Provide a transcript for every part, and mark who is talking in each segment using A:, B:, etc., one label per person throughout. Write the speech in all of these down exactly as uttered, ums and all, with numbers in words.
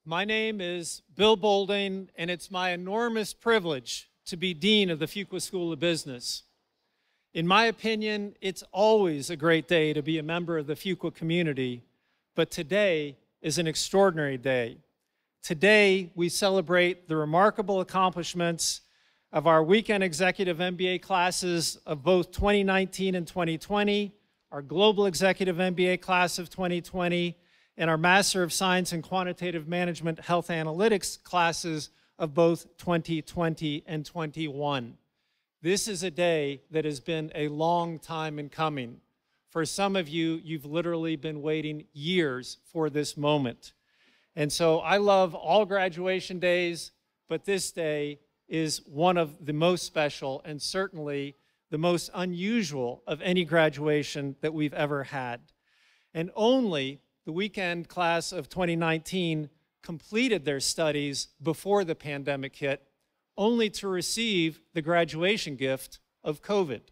A: My name is Bill Bolding, and it's my enormous privilege to be Dean of the Fuqua School of Business. In my opinion, it's always a great day to be a member of the Fuqua community, but today is an extraordinary day. Today, we celebrate the remarkable accomplishments of our weekend executive M B A classes of both twenty nineteen and twenty twenty, our global executive M B A class of twenty twenty, and our Master of Science in Quantitative Management Health Analytics classes of both twenty twenty and twenty-one. This is a day that has been a long time in coming. For some of you, you've literally been waiting years for this moment. And so I love all graduation days, but this day is one of the most special and certainly the most unusual of any graduation that we've ever had. And only the weekend class of twenty nineteen completed their studies before the pandemic hit, only to receive the graduation gift of COVID.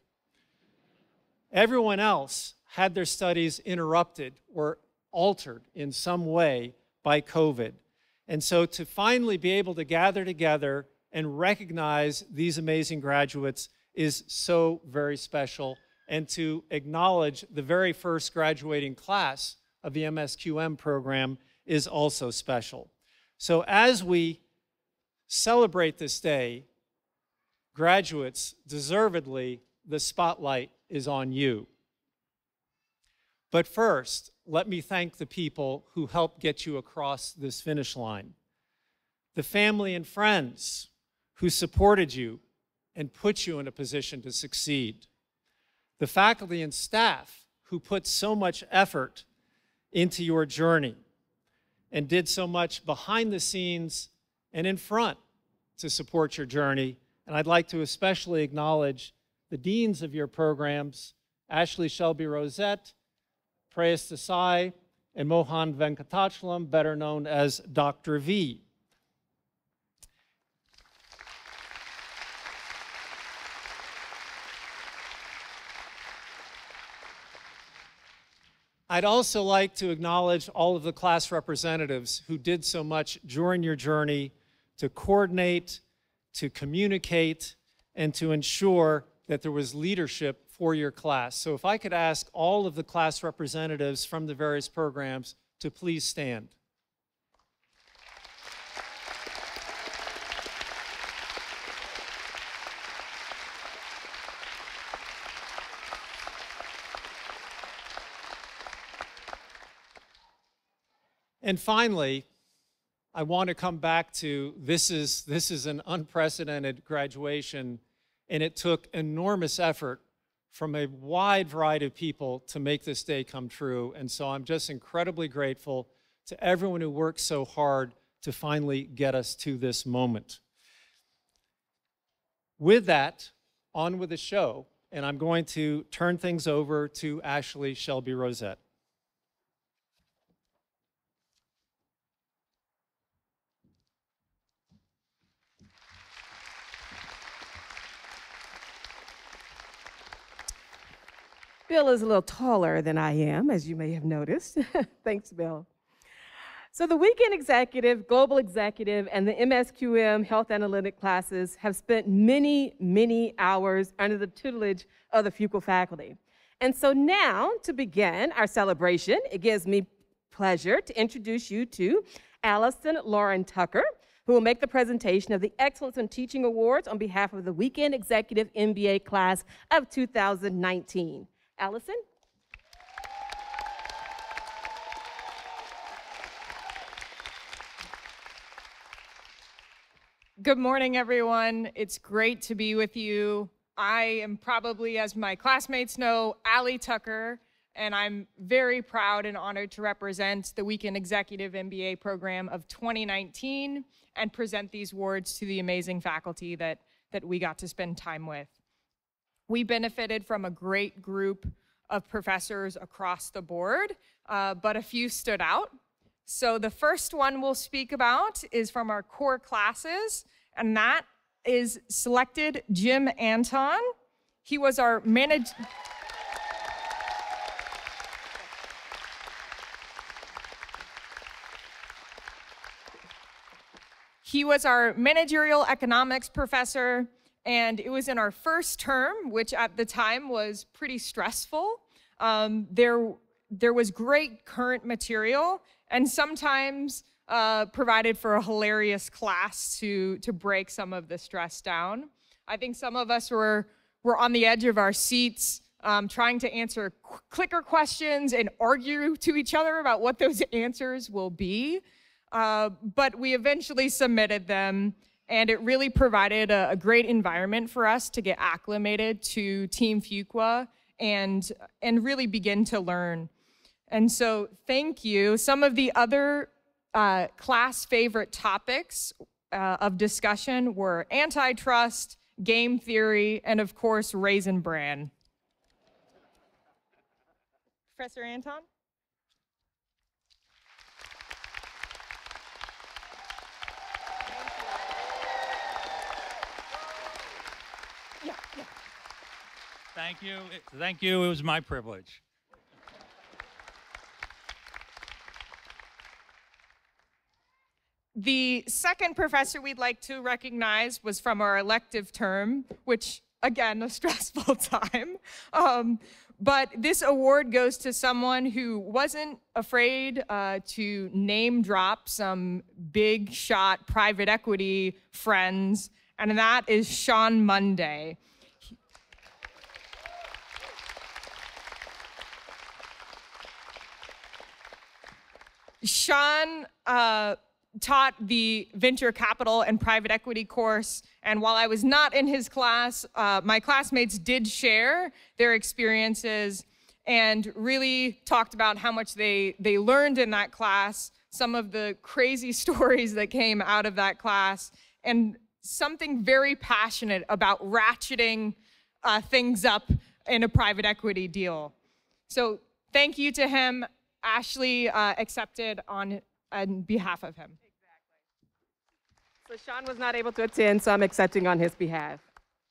A: Everyone else had their studies interrupted or altered in some way by COVID. And so to finally be able to gather together and recognize these amazing graduates is so very special, and to acknowledge the very first graduating class of the M S Q M program is also special. So as we celebrate this day, graduates, deservedly, the spotlight is on you. But first, let me thank the people who helped get you across this finish line. The family and friends who supported you and put you in a position to succeed. The faculty and staff who put so much effort into your journey and did so much behind the scenes and in front to support your journey. And I'd like to especially acknowledge the deans of your programs, Ashley Shelby Rosette, Prayas Desai, and Mohan Venkatachalam, better known as Doctor V. I'd also like to acknowledge all of the class representatives who did so much during your journey to coordinate, to communicate, and to ensure that there was leadership for your class. So if I could ask all of the class representatives from the various programs to please stand. And finally, I want to come back to this is, this is an unprecedented graduation, and it took enormous effort from a wide variety of people to make this day come true. And so I'm just incredibly grateful to everyone who worked so hard to finally get us to this moment. With that, on with the show, and I'm going to turn things over to Ashley Shelby Rosette.
B: Bill is a little taller than I am, as you may have noticed. Thanks, Bill. So the Weekend Executive, Global Executive, and the M S Q M Health Analytic classes have spent many, many hours under the tutelage of the Fuqua faculty. And so now, to begin our celebration, it gives me pleasure to introduce you to Allison Lauren Tucker, who will make the presentation of the Excellence in Teaching Awards on behalf of the Weekend Executive M B A class of two thousand nineteen. Allison?
C: Good morning, everyone. It's great to be with you. I am probably, as my classmates know, Allie Tucker, and I'm very proud and honored to represent the Weekend Executive M B A program of twenty nineteen and present these awards to the amazing faculty that, that we got to spend time with. We benefited from a great group of professors across the board, uh, but a few stood out. So the first one we'll speak about is from our core classes, and that is selected Jim Anton. He was our manager. He was our managerial economics professor, and it was in our first term, which at the time was pretty stressful. Um, there, there was great current material, and sometimes uh, provided for a hilarious class to, to break some of the stress down. I think some of us were, were on the edge of our seats, um, trying to answer qu clicker questions and argue to each other about what those answers will be. Uh, but we eventually submitted them, and it really provided a, a great environment for us to get acclimated to Team Fuqua and, and really begin to learn. And so thank you. Some of the other uh, class favorite topics uh, of discussion were antitrust, game theory, and of course, Raisin Bran. Professor Anton? Yeah, yeah.
D: Thank you. Thank you. It was my privilege.
C: The second professor we'd like to recognize was from our elective term, which, again, a stressful time. Um, but this award goes to someone who wasn't afraid uh, to name drop some big shot private equity friends, and that is Sean Monday. Sean uh, taught the venture capital and private equity course, and while I was not in his class, uh, my classmates did share their experiences and really talked about how much they, they learned in that class, some of the crazy stories that came out of that class, and something very passionate about ratcheting uh, things up in a private equity deal. So thank you to him. Ashley uh, accepted on, on behalf of him.
B: So Sean was not able to attend, so I'm accepting on his behalf.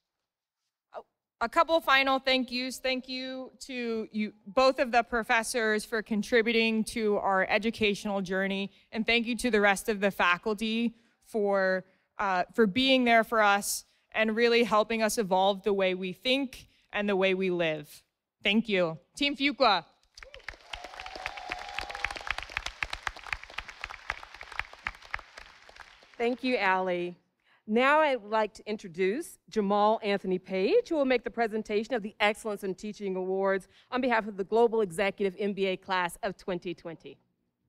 C: A couple final thank yous. Thank you to you, both of the professors for contributing to our educational journey, and thank you to the rest of the faculty for, uh, for being there for us and really helping us evolve the way we think and the way we live. Thank you. Team Fuqua.
B: Thank you, Allie. Now I'd like to introduce Jamal Anthony Page, who will make the presentation of the Excellence in Teaching Awards on behalf of the Global Executive M B A class of twenty twenty.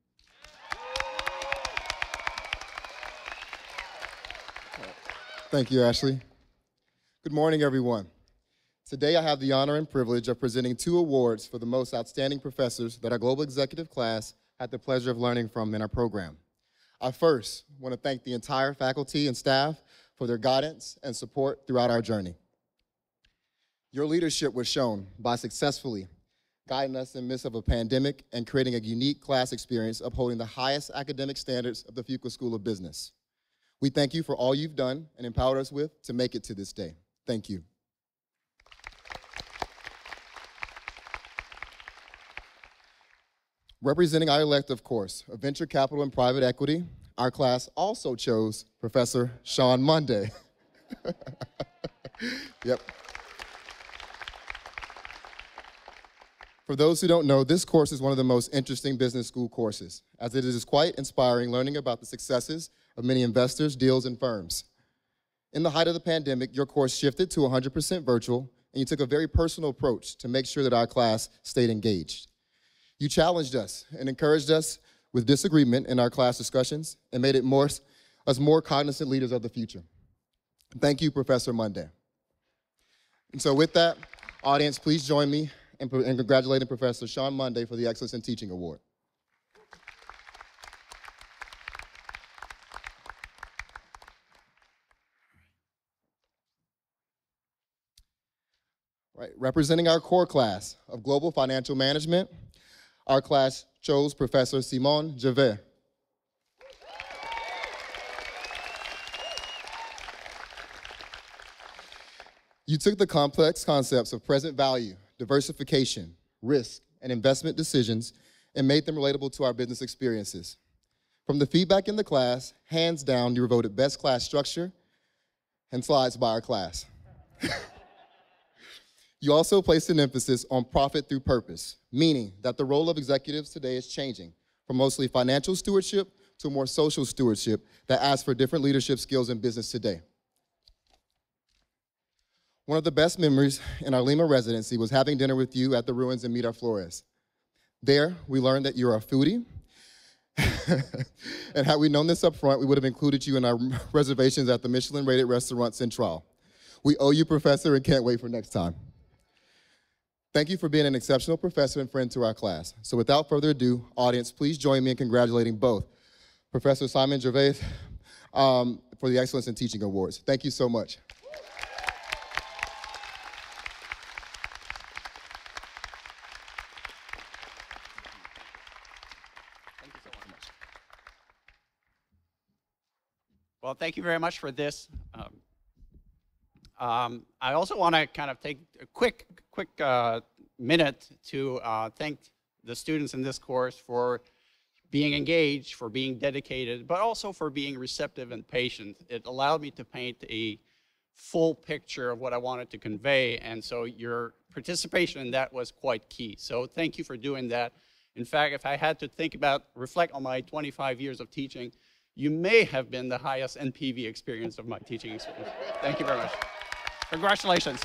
E: Thank you, Ashley. Good morning, everyone. Today I have the honor and privilege of presenting two awards for the most outstanding professors that our Global Executive class had the pleasure of learning from in our program. I first want to thank the entire faculty and staff for their guidance and support throughout our journey. Your leadership was shown by successfully guiding us in the midst of a pandemic and creating a unique class experience upholding the highest academic standards of the Fuqua School of Business. We thank you for all you've done and empowered us with to make it to this day. Thank you. Representing our elective course of Venture Capital and Private Equity, our class also chose Professor Sean Monday. Yep. For those who don't know, this course is one of the most interesting business school courses, as it is quite inspiring learning about the successes of many investors, deals, and firms. In the height of the pandemic, your course shifted to one hundred percent virtual, and you took a very personal approach to make sure that our class stayed engaged. You challenged us and encouraged us with disagreement in our class discussions and made it more, us more cognizant leaders of the future. Thank you, Professor Monday. And so with that, audience, please join me in, in congratulating Professor Sean Monday for the Excellence in Teaching Award. Right, representing our core class of Global Financial Management, our class chose Professor Simon Javet. You took the complex concepts of present value, diversification, risk, and investment decisions and made them relatable to our business experiences. From the feedback in the class, hands down, you were voted best class structure and slides by our class. You also placed an emphasis on profit through purpose, meaning that the role of executives today is changing from mostly financial stewardship to more social stewardship that asks for different leadership skills in business today. One of the best memories in our Lima residency was having dinner with you at the Ruins in Miraflores. There, we learned that you're a foodie, and had we known this up front, we would have included you in our reservations at the Michelin-rated restaurant Central. We owe you, Professor, and can't wait for next time. Thank you for being an exceptional professor and friend to our class. So without further ado, audience, please join me in congratulating both Professor Simon Gervais um, for the Excellence in Teaching Awards. Thank you so much.
F: Thank you so much. Well, thank you very much for this. Um, Um, I also want to kind of take a quick, quick uh, minute to uh, thank the students in this course for being engaged, for being dedicated, but also for being receptive and patient. It allowed me to paint a full picture of what I wanted to convey, and so your participation in that was quite key. So thank you for doing that. In fact, if I had to think about, reflect on my twenty-five years of teaching, you may have been the highest N P V experience of my teaching experience. Thank you very much. Congratulations.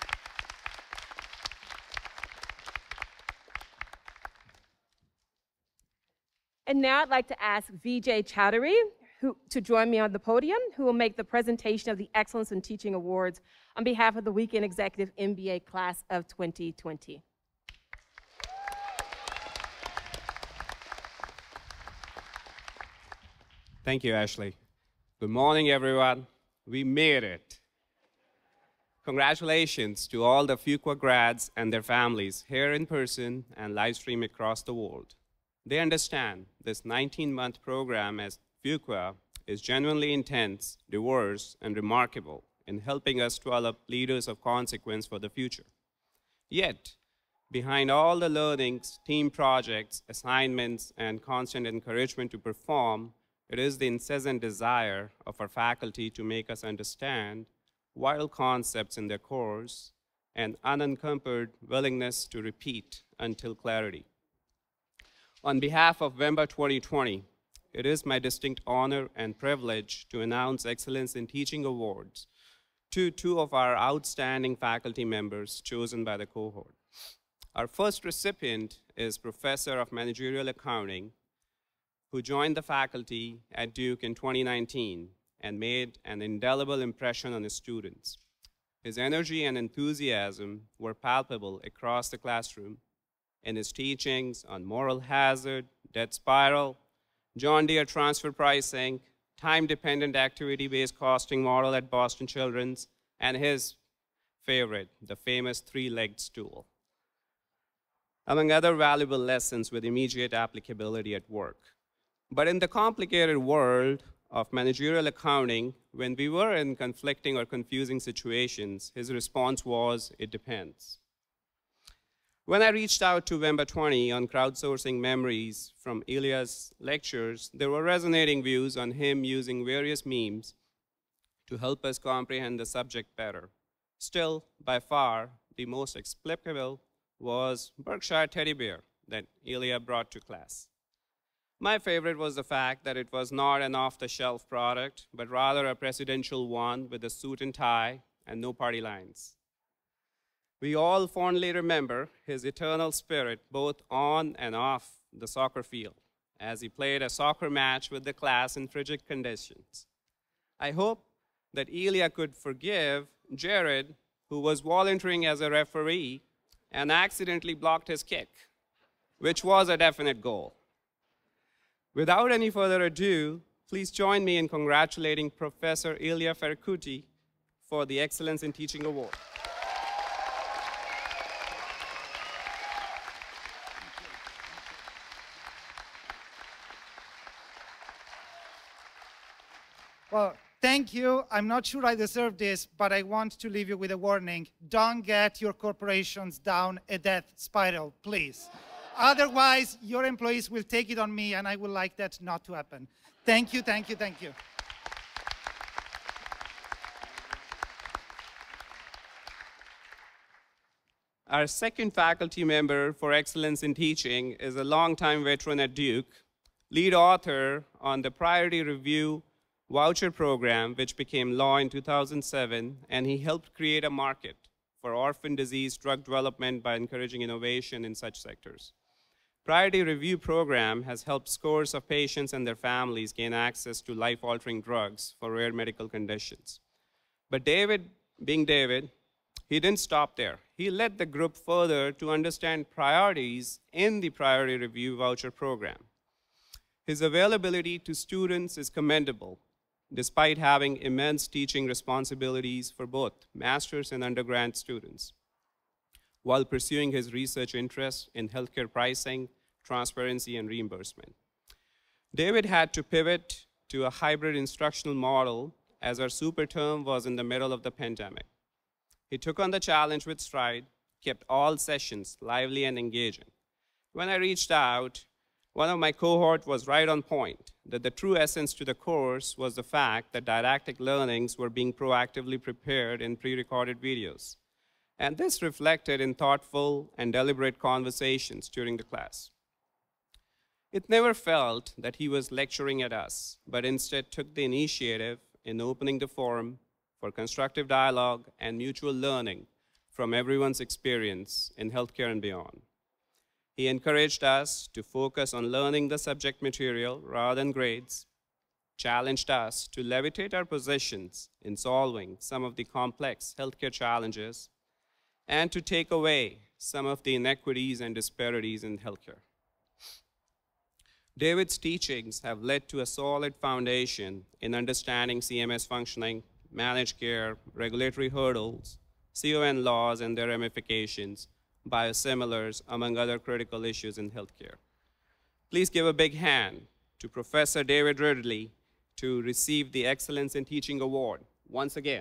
B: And now I'd like to ask Vijay Chowdhury who, to join me on the podium, who will make the presentation of the Excellence in Teaching Awards on behalf of the Weekend Executive M B A class of twenty twenty.
G: Thank you, Ashley. Good morning, everyone. We made it. Congratulations to all the Fuqua grads and their families here in person and live stream across the world. They understand this nineteen-month program as Fuqua is genuinely intense, diverse, and remarkable in helping us develop leaders of consequence for the future. Yet, behind all the learnings, team projects, assignments, and constant encouragement to perform, it is the incessant desire of our faculty to make us understand vital concepts in their course and unencumbered willingness to repeat until clarity. On behalf of Vemba twenty twenty, it is my distinct honor and privilege to announce Excellence in Teaching Awards to two of our outstanding faculty members chosen by the cohort. Our first recipient is Professor of Managerial Accounting, who joined the faculty at Duke in twenty nineteen and made an indelible impression on his students. His energy and enthusiasm were palpable across the classroom in his teachings on moral hazard, debt spiral, John Deere transfer pricing, time-dependent activity-based costing model at Boston Children's, and his favorite, the famous three-legged stool, among other valuable lessons with immediate applicability at work. But in the complicated world of managerial accounting, when we were in conflicting or confusing situations, his response was, "It depends." When I reached out to Vemba twenty on crowdsourcing memories from Ilya's lectures, there were resonating views on him using various memes to help us comprehend the subject better. Still, by far, the most explicable was Berkshire Teddy Bear that Ilya brought to class. My favorite was the fact that it was not an off-the-shelf product, but rather a presidential one with a suit and tie and no party lines. We all fondly remember his eternal spirit both on and off the soccer field as he played a soccer match with the class in frigid conditions. I hope that Ilya could forgive Jared, who was volunteering as a referee and accidentally blocked his kick, which was a definite goal. Without any further ado, please join me in congratulating Professor Ilya Ferkuti for the Excellence in Teaching Award.
H: Well, thank you. I'm not sure I deserve this, but I want to leave you with a warning. Don't get your corporations down a death spiral, please. Otherwise, your employees will take it on me, and I would like that not to happen. Thank you, thank you, thank you.
G: Our second faculty member for excellence in teaching is a longtime veteran at Duke, lead author on the Priority Review Voucher Program, which became law in two thousand seven, and he helped create a market for orphan disease drug development by encouraging innovation in such sectors. Priority Review Program has helped scores of patients and their families gain access to life-altering drugs for rare medical conditions. But David, being David, he didn't stop there. He led the group further to understand priorities in the Priority Review Voucher Program. His availability to students is commendable, despite having immense teaching responsibilities for both master's and undergrad students, while pursuing his research interests in healthcare pricing, transparency, and reimbursement. David had to pivot to a hybrid instructional model as our super term was in the middle of the pandemic. He took on the challenge with stride, kept all sessions lively and engaging. When I reached out, one of my cohort was right on point, that the true essence to the course was the fact that didactic learnings were being proactively prepared in pre-recorded videos. And this reflected in thoughtful and deliberate conversations during the class. It never felt that he was lecturing at us, but instead took the initiative in opening the forum for constructive dialogue and mutual learning from everyone's experience in healthcare and beyond. He encouraged us to focus on learning the subject material rather than grades, challenged us to levitate our positions in solving some of the complex healthcare challenges, and to take away some of the inequities and disparities in healthcare. David's teachings have led to a solid foundation in understanding C M S functioning, managed care, regulatory hurdles, C O N laws and their ramifications, biosimilars, among other critical issues in healthcare. Please give a big hand to Professor David Ridley to receive the Excellence in Teaching Award once again.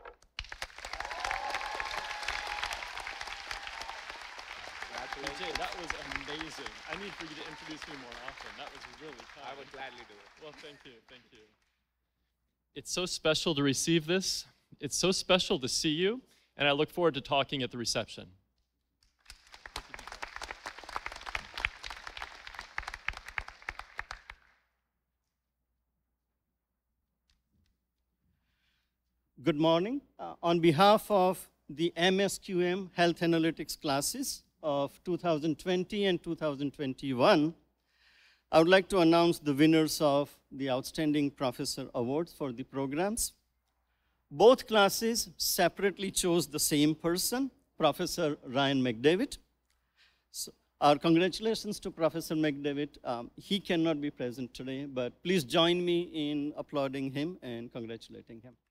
I: Jay, that was amazing. I need for you to introduce me more often. That was really kind.
G: I would gladly do it.
I: Well, thank you, thank you. It's so special to receive this. It's so special to see you, and I look forward to talking at the reception.
J: Good morning. Uh, on behalf of the M S Q M Health Analytics classes of two thousand twenty and two thousand twenty-one, I would like to announce the winners of the Outstanding Professor Awards for the programs. Both classes separately chose the same person, Professor Ryan McDavid. So our congratulations to Professor McDavid. Um, he cannot be present today, but please join me in applauding him and congratulating him.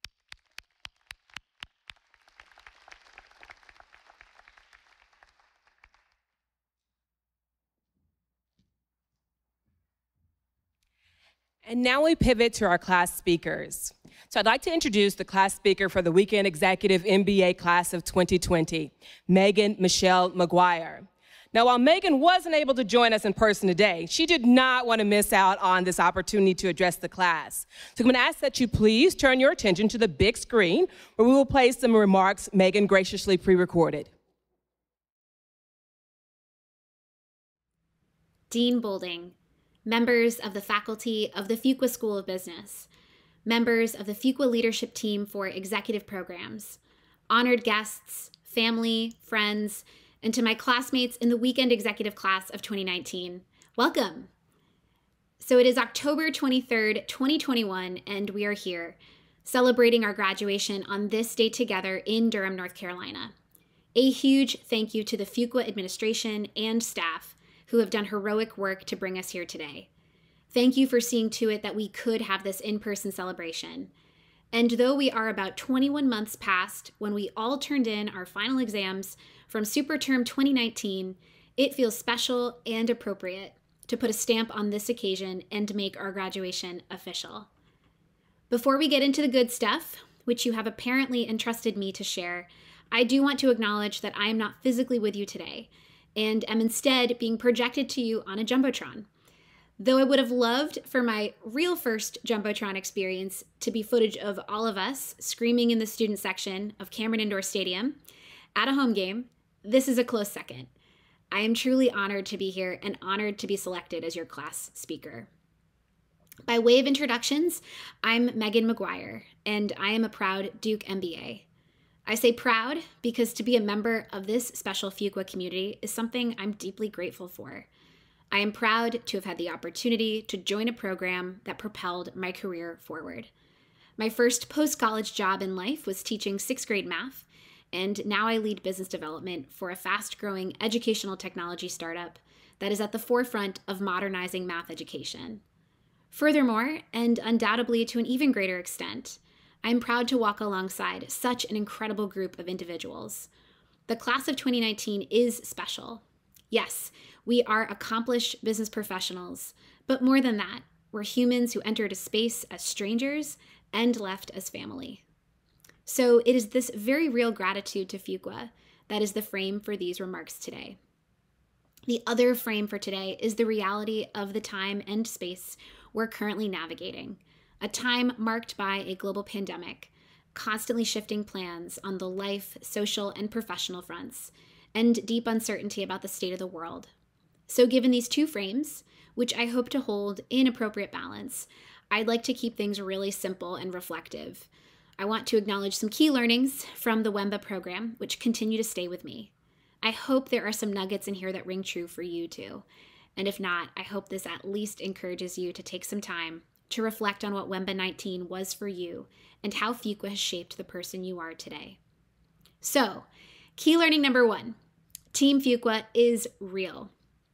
B: And now we pivot to our class speakers. So I'd like to introduce the class speaker for the Weekend Executive M B A class of twenty twenty, Megan Michelle McGuire. Now, while Megan wasn't able to join us in person today, she did not want to miss out on this opportunity to address the class. So I'm going to ask that you please turn your attention to the big screen, where we will play some remarks Megan graciously pre-recorded.
K: Dean Boulding, members of the faculty of the Fuqua School of Business, members of the Fuqua leadership team for executive programs, honored guests, family, friends, and to my classmates in the Weekend Executive class of twenty nineteen, welcome. So it is October twenty-third, twenty twenty-one, and we are here celebrating our graduation on this day together in Durham, North Carolina. A huge thank you to the Fuqua administration and staff who have done heroic work to bring us here today. Thank you for seeing to it that we could have this in-person celebration. And though we are about twenty-one months past when we all turned in our final exams from Superterm twenty nineteen, it feels special and appropriate to put a stamp on this occasion and make our graduation official. Before we get into the good stuff, which you have apparently entrusted me to share, I do want to acknowledge that I am not physically with you today. and am instead being projected to you on a Jumbotron. Though I would have loved for my real first Jumbotron experience to be footage of all of us screaming in the student section of Cameron Indoor Stadium at a home game, this is a close second. I am truly honored to be here and honored to be selected as your class speaker. By way of introductions, I'm Megan McGuire, and I am a proud Duke M B A. I say proud because to be a member of this special Fuqua community is something I'm deeply grateful for. I am proud to have had the opportunity to join a program that propelled my career forward. My first post-college job in life was teaching sixth grade math, and now I lead business development for a fast-growing educational technology startup that is at the forefront of modernizing math education. Furthermore, and undoubtedly to an even greater extent, I'm proud to walk alongside such an incredible group of individuals. The class of twenty nineteen is special. Yes, we are accomplished business professionals, but more than that, we're humans who entered a space as strangers and left as family. So it is this very real gratitude to Fuqua that is the frame for these remarks today. The other frame for today is the reality of the time and space we're currently navigating, a time marked by a global pandemic, constantly shifting plans on the life, social, and professional fronts, and deep uncertainty about the state of the world. So given these two frames, which I hope to hold in appropriate balance, I'd like to keep things really simple and reflective. I want to acknowledge some key learnings from the W E M B A program, which continue to stay with me. I hope there are some nuggets in here that ring true for you too. And if not, I hope this at least encourages you to take some time to reflect on what W E M B A nineteen was for you and how Fuqua has shaped the person you are today. So, key learning number one, Team Fuqua is real.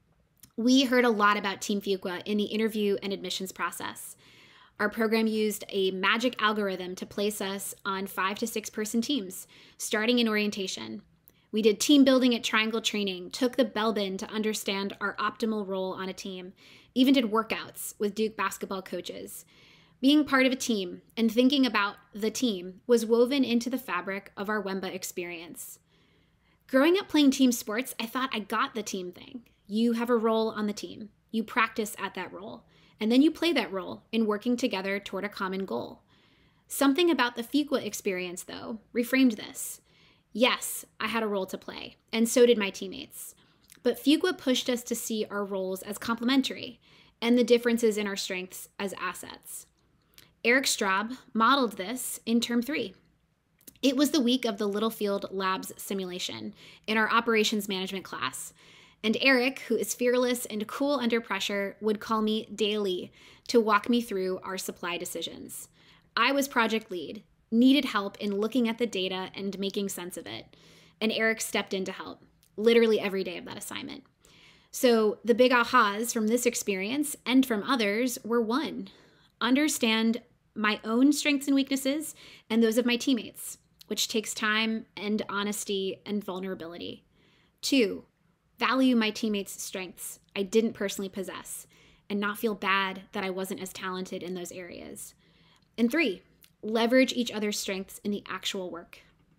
K: We heard a lot about Team Fuqua in the interview and admissions process. Our program used a magic algorithm to place us on five to six person teams, starting in orientation. We did team building at Triangle Training, took the bell bin to understand our optimal role on a team, even did workouts with Duke basketball coaches. Being part of a team and thinking about the team was woven into the fabric of our W E M B A experience. Growing up playing team sports, I thought I got the team thing. You have a role on the team. You practice at that role. And then you play that role in working together toward a common goal. Something about the Fuqua experience, though, reframed this. Yes, I had a role to play, and so did my teammates. But Fuqua pushed us to see our roles as complementary and the differences in our strengths as assets. Eric Straub modeled this in term three. It was the week of the Littlefield Labs simulation in our operations management class. And Eric, who is fearless and cool under pressure, would call me daily to walk me through our supply decisions. I was project lead, needed help in looking at the data and making sense of it. And Eric stepped in to help, literally every day of that assignment. So the big ahas from this experience and from others were one, understand my own strengths and weaknesses and those of my teammates, which takes time and honesty and vulnerability. Two, value my teammates' strengths I didn't personally possess and not feel bad that I wasn't as talented in those areas. And three, leverage each other's strengths in the actual work.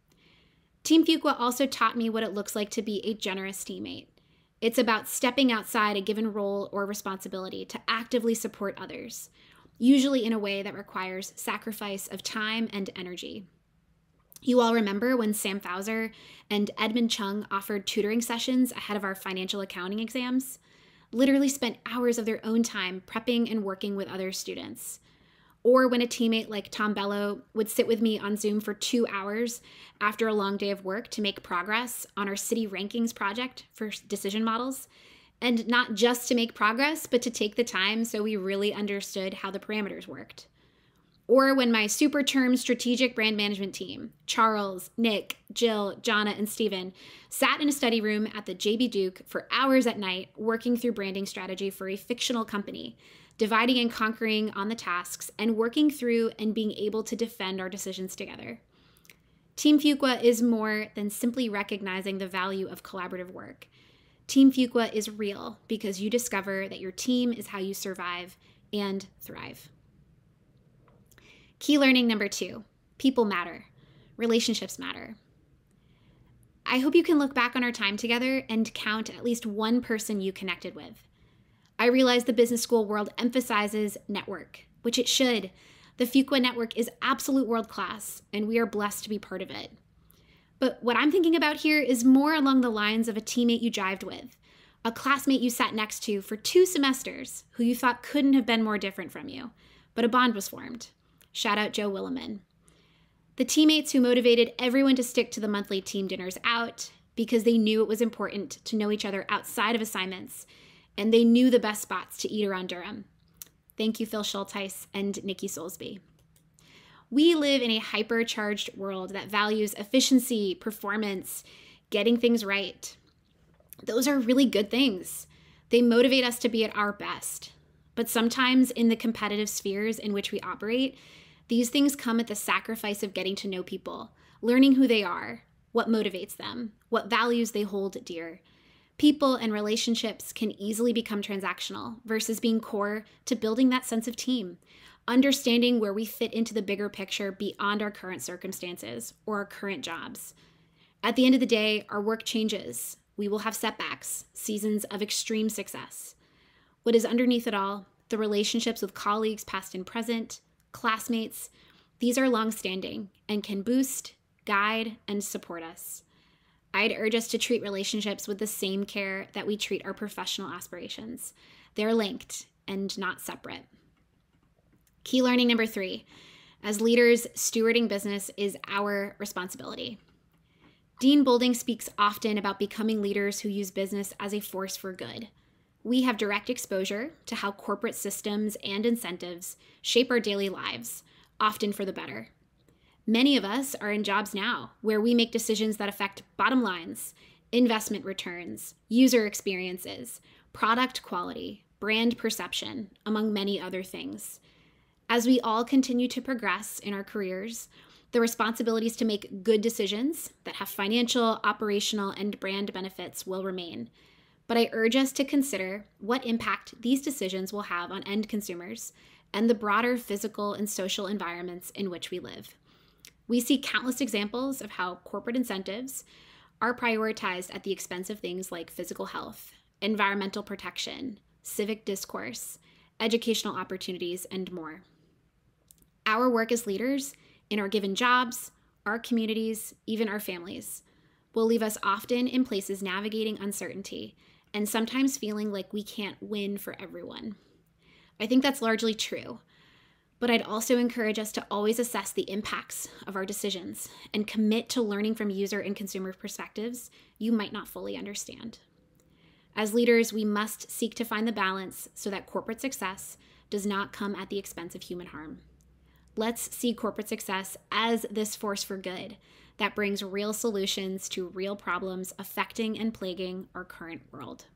K: Team Fuqua also taught me what it looks like to be a generous teammate. It's about stepping outside a given role or responsibility to actively support others, usually in a way that requires sacrifice of time and energy. You all remember when Sam Fowser and Edmund Chung offered tutoring sessions ahead of our financial accounting exams? Literally spent hours of their own time prepping and working with other students. Or when a teammate like Tom Bello would sit with me on Zoom for two hours after a long day of work to make progress on our city rankings project for decision models. And not just to make progress, but to take the time so we really understood how the parameters worked. Or when my super term strategic brand management team, Charles, Nick, Jill, Jonna, and Steven, sat in a study room at the J B Duke for hours at night working through branding strategy for a fictional company, dividing and conquering on the tasks, and working through and being able to defend our decisions together. Team Fuqua is more than simply recognizing the value of collaborative work. Team Fuqua is real because you discover that your team is how you survive and thrive. Key learning number two, people matter, relationships matter. I hope you can look back on our time together and count at least one person you connected with. I realize the business school world emphasizes network, which it should. The Fuqua network is absolute world class, and we are blessed to be part of it. But what I'm thinking about here is more along the lines of a teammate you jived with, a classmate you sat next to for two semesters who you thought couldn't have been more different from you, but a bond was formed. Shout out Joe Williman. The teammates who motivated everyone to stick to the monthly team dinners out because they knew it was important to know each other outside of assignments, and they knew the best spots to eat around Durham. Thank you, Phil Schulteis and Nikki Soulsby. We live in a hypercharged world that values efficiency, performance, getting things right. Those are really good things. They motivate us to be at our best. But sometimes in the competitive spheres in which we operate, these things come at the sacrifice of getting to know people, learning who they are, what motivates them, what values they hold dear. People and relationships can easily become transactional versus being core to building that sense of team, understanding where we fit into the bigger picture beyond our current circumstances or our current jobs. At the end of the day, our work changes. We will have setbacks, seasons of extreme success. What is underneath it all, the relationships with colleagues past and present, classmates, these are long-standing and can boost, guide, and support us. I'd urge us to treat relationships with the same care that we treat our professional aspirations. They're linked and not separate. Key learning number three, as leaders, stewarding business is our responsibility. Dean Boulding speaks often about becoming leaders who use business as a force for good. We have direct exposure to how corporate systems and incentives shape our daily lives, often for the better. Many of us are in jobs now where we make decisions that affect bottom lines, investment returns, user experiences, product quality, brand perception, among many other things. As we all continue to progress in our careers, the responsibilities to make good decisions that have financial, operational, and brand benefits will remain. But I urge us to consider what impact these decisions will have on end consumers and the broader physical and social environments in which we live. We see countless examples of how corporate incentives are prioritized at the expense of things like physical health, environmental protection, civic discourse, educational opportunities, and more. Our work as leaders in our given jobs, our communities, even our families, will leave us often in places navigating uncertainty and sometimes feeling like we can't win for everyone. I think that's largely true, but I'd also encourage us to always assess the impacts of our decisions and commit to learning from user and consumer perspectives you might not fully understand. As leaders, we must seek to find the balance so that corporate success does not come at the expense of human harm. Let's see corporate success as this force for good that brings real solutions to real problems affecting and plaguing our current world.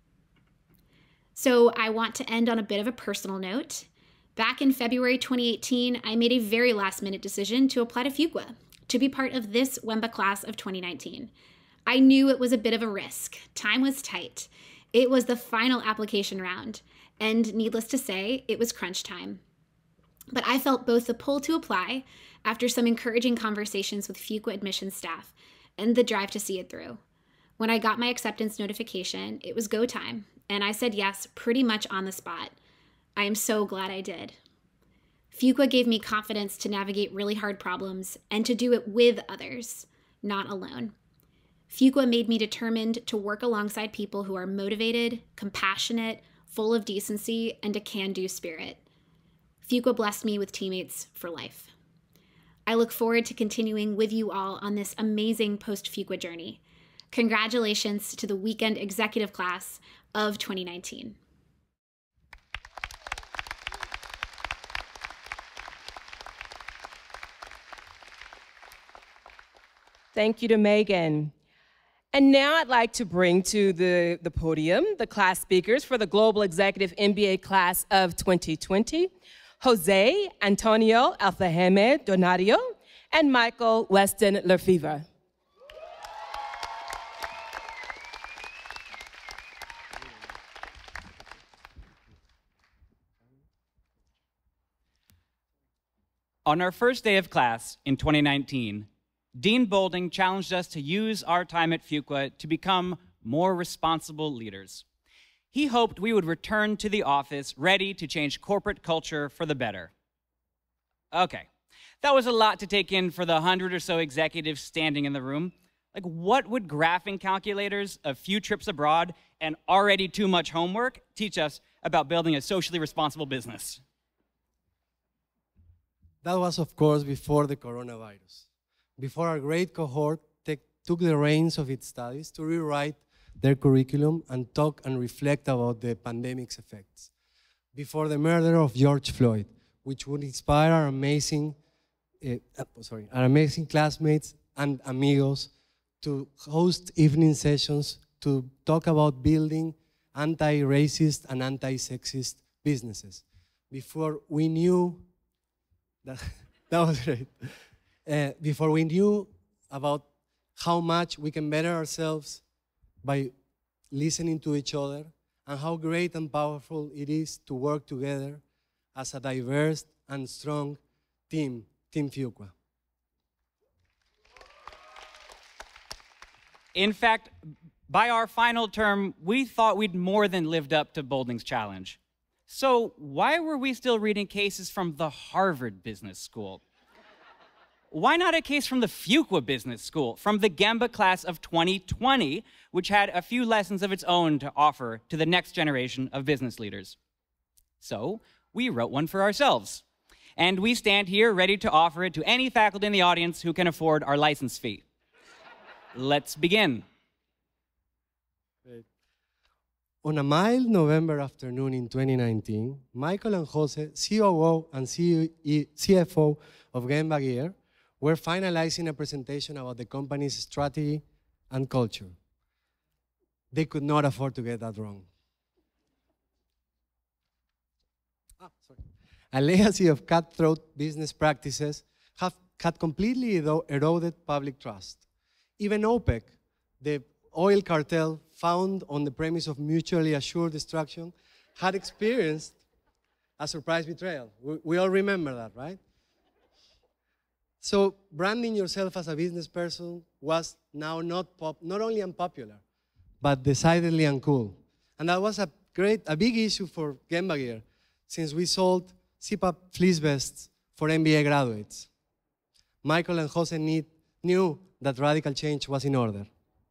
K: So I want to end on a bit of a personal note. Back in February twenty eighteen, I made a very last-minute decision to apply to Fuqua, to be part of this WEMBA class of twenty nineteen. I knew it was a bit of a risk. Time was tight. It was the final application round, and needless to say, it was crunch time. But I felt both the pull to apply after some encouraging conversations with Fuqua admissions staff and the drive to see it through. When I got my acceptance notification, it was go time, and I said yes pretty much on the spot. I am so glad I did. Fuqua gave me confidence to navigate really hard problems and to do it with others, not alone. Fuqua made me determined to work alongside people who are motivated, compassionate, full of decency, and a can-do spirit. Fuqua blessed me with teammates for life. I look forward to continuing with you all on this amazing post-Fuqua journey. Congratulations to the weekend executive class of twenty nineteen.
B: Thank you to Megan. And now I'd like to bring to the, the podium the class speakers for the Global Executive M B A class of twenty twenty, Jose Antonio Alfajeme Donadio and Michael Weston Lefevre.
L: On our first day of class in twenty nineteen, Dean Boulding challenged us to use our time at Fuqua to become more responsible leaders. He hoped we would return to the office ready to change corporate culture for the better. Okay, that was a lot to take in for the hundred or so executives standing in the room. Like, what would graphing calculators, a few trips abroad, and already too much homework teach us about building a socially responsible business?
M: That was, of course, before the coronavirus. Before our great cohort took the reins of its studies to rewrite their curriculum and talk and reflect about the pandemic's effects. Before the murder of George Floyd, which would inspire our amazing, uh, sorry, our amazing classmates and amigos to host evening sessions to talk about building anti-racist and anti-sexist businesses. Before we knew, that, that was great, uh, before we knew about how much we can better ourselves by listening to each other, and how great and powerful it is to work together as a diverse and strong team, Team Fuqua.
L: In fact, by our final term, we thought we'd more than lived up to Boulding's challenge. So why were we still reading cases from the Harvard Business School? Why not a case from the Fuqua Business School, from the Gemba class of twenty twenty, which had a few lessons of its own to offer to the next generation of business leaders? So we wrote one for ourselves. And we stand here ready to offer it to any faculty in the audience who can afford our license fee. Let's begin.
M: On a mild November afternoon in twenty nineteen, Michael and Jose, C O O and C F O of Gemba Gear, were finalizing a presentation about the company's strategy and culture. They could not afford to get that wrong. Ah, sorry. A legacy of cutthroat business practices have, had completely eroded public trust. Even OPEC, the oil cartel found on the premise of mutually assured destruction, had experienced a surprise betrayal. We, we all remember that, right? So branding yourself as a business person was now not, pop, not only unpopular, but decidedly uncool. And that was a great, a big issue for Gemba Gear, since we sold C PAP fleece vests for M B A graduates. Michael and Jose need, knew that radical change was in order.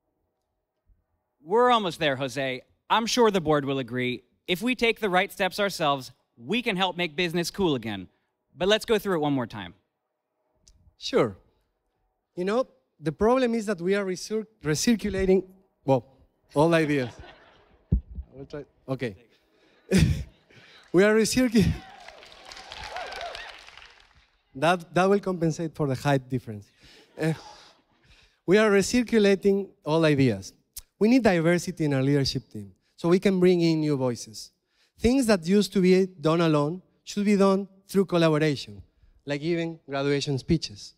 L: We're almost there, Jose. I'm sure the board will agree. If we take the right steps ourselves, we can help make business cool again. But let's go through it one more time.
M: Sure. You know, the problem is that we are recir recirculating, well, all ideas. I will try. Okay. We are recirculating. That, that will compensate for the height difference. Uh, we are recirculating all ideas. We need diversity in our leadership team so we can bring in new voices. Things that used to be done alone should be done through collaboration, like giving graduation speeches.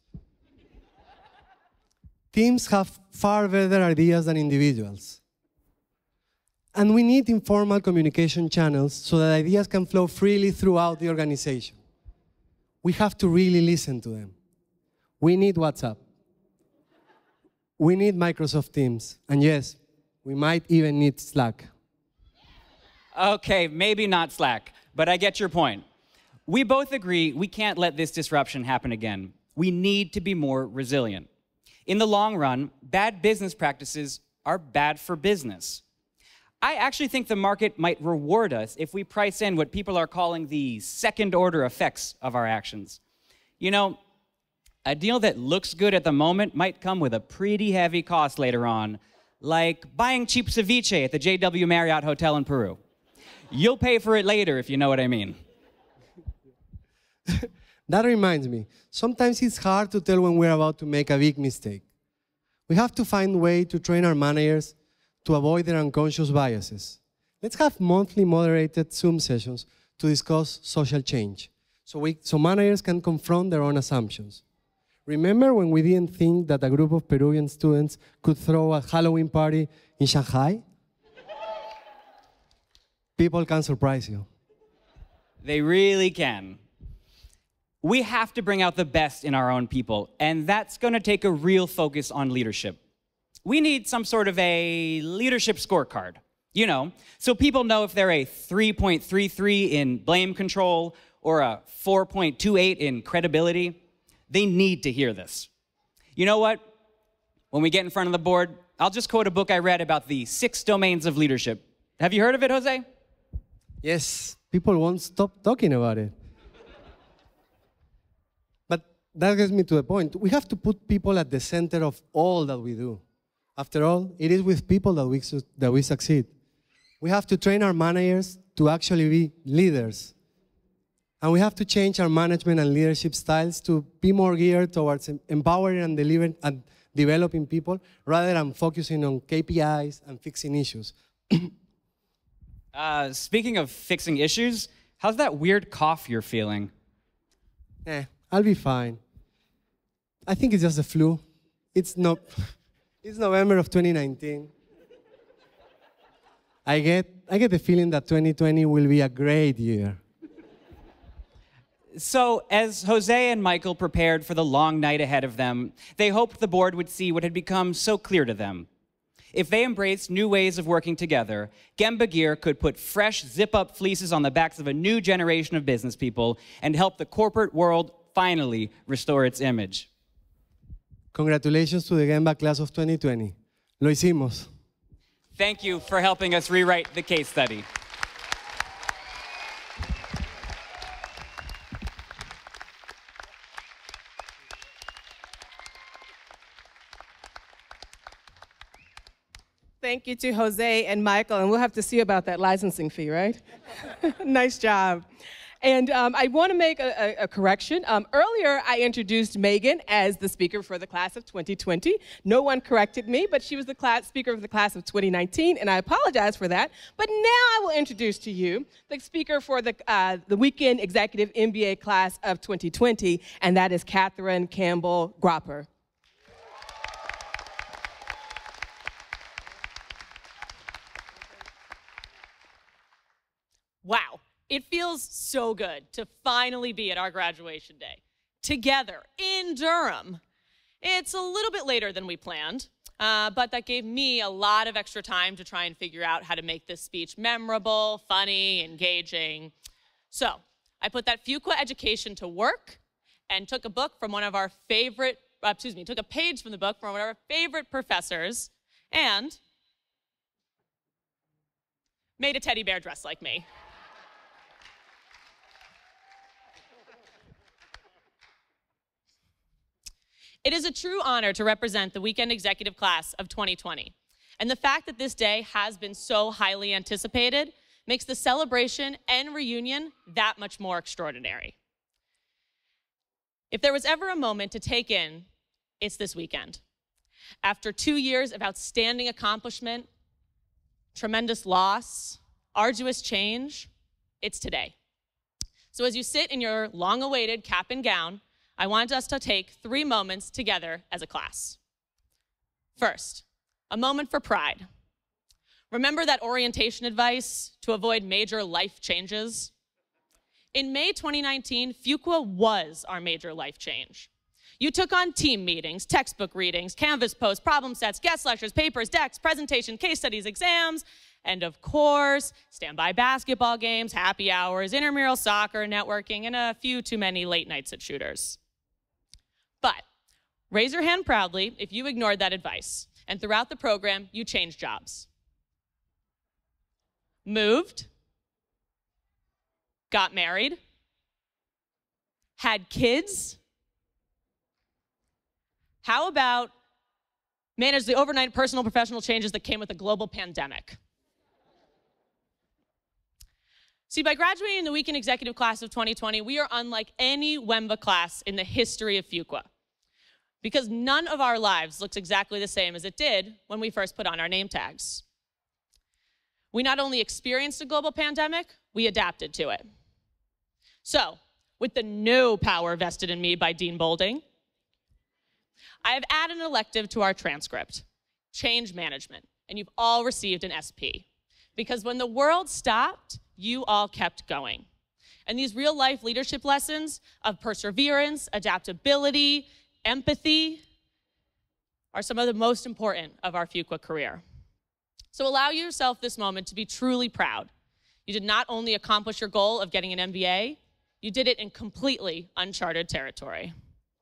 M: Teams have far better ideas than individuals. And we need informal communication channels so that ideas can flow freely throughout the organization. We have to really listen to them. We need WhatsApp. We need Microsoft Teams. And yes, we might even need Slack.
L: Okay, maybe not Slack, but I get your point. We both agree we can't let this disruption happen again. We need to be more resilient. In the long run, bad business practices are bad for business. I actually think the market might reward us if we price in what people are calling the second-order effects of our actions. You know, a deal that looks good at the moment might come with a pretty heavy cost later on, like buying cheap ceviche at the J W Marriott Hotel in Peru. You'll pay for it later, if you know what I mean.
M: That reminds me, sometimes it's hard to tell when we're about to make a big mistake. We have to find a way to train our managers to avoid their unconscious biases. Let's have monthly moderated Zoom sessions to discuss social change, so, we, so managers can confront their own assumptions. Remember when we didn't think that a group of Peruvian students could throw a Halloween party in Shanghai? People can surprise you.
L: They really can. We have to bring out the best in our own people, and that's going to take a real focus on leadership. We need some sort of a leadership scorecard, you know, so people know if they're a three point three three in blame control or a four point two eight in credibility. They need to hear this. You know what? When we get in front of the board, I'll just quote a book I read about the six domains of leadership. Have you heard of it, Jose?
M: Yes, people won't stop talking about it. But that gets me to the point. We have to put people at the center of all that we do. After all, it is with people that we, su- that we succeed. We have to train our managers to actually be leaders. And we have to change our management and leadership styles to be more geared towards empowering and delivering and developing people rather than focusing on K P Is and fixing issues.
L: uh, speaking of fixing issues, how's that weird cough you're feeling?
M: Eh, I'll be fine. I think it's just a flu. It's not. It's November of twenty nineteen. I get, I get the feeling that twenty twenty will be a great year.
L: So, as Jose and Michael prepared for the long night ahead of them, they hoped the board would see what had become so clear to them. If they embraced new ways of working together, Gemba Gear could put fresh zip-up fleeces on the backs of a new generation of business people and help the corporate world finally restore its image.
M: Congratulations to the Gemba class of twenty twenty. Lo hicimos.
L: Thank you for helping us rewrite the case study.
B: Thank you to Jose and Michael, and we'll have to see about that licensing fee, right? Nice job. And um, I want to make a, a, a correction. Um, earlier, I introduced Megan as the speaker for the class of twenty twenty. No one corrected me, but she was the class, speaker of the class of twenty nineteen, and I apologize for that. But now I will introduce to you the speaker for the, uh, the Weekend Executive M B A class of twenty twenty, and that is Catherine Campbell Gropper.
N: Wow, it feels so good to finally be at our graduation day, together in Durham. It's a little bit later than we planned, uh, but that gave me a lot of extra time to try and figure out how to make this speech memorable, funny, engaging. So I put that Fuqua education to work and took a book from one of our favorite, uh, excuse me, took a page from the book from one of our favorite professors and made a teddy bear dressed like me. It is a true honor to represent the Weekend Executive class of twenty twenty. And the fact that this day has been so highly anticipated makes the celebration and reunion that much more extraordinary. If there was ever a moment to take in, it's this weekend. After two years of outstanding accomplishment, tremendous loss, arduous change, it's today. So as you sit in your long-awaited cap and gown, I want us to take three moments together as a class. First, a moment for pride. Remember that orientation advice to avoid major life changes? In May twenty nineteen, Fuqua was our major life change. You took on team meetings, textbook readings, Canvas posts, problem sets, guest lectures, papers, decks, presentation, case studies, exams, and of course, standby basketball games, happy hours, intramural soccer, networking, and a few too many late nights at Shooters. But raise your hand proudly if you ignored that advice, and throughout the program, you changed jobs. Moved, got married, had kids. How about managed the overnight personal professional changes that came with a global pandemic? See, by graduating the Weekend Executive class of twenty twenty, we are unlike any WEMBA class in the history of Fuqua, because none of our lives looks exactly the same as it did when we first put on our name tags. We not only experienced a global pandemic, we adapted to it. So, with the no power vested in me by Dean Boulding, I have added an elective to our transcript, change management, and you've all received an S P. Because when the world stopped, you all kept going. And these real-life leadership lessons of perseverance, adaptability, empathy are some of the most important of our Fuqua career. So allow yourself this moment to be truly proud. You did not only accomplish your goal of getting an M B A, you did it in completely uncharted territory.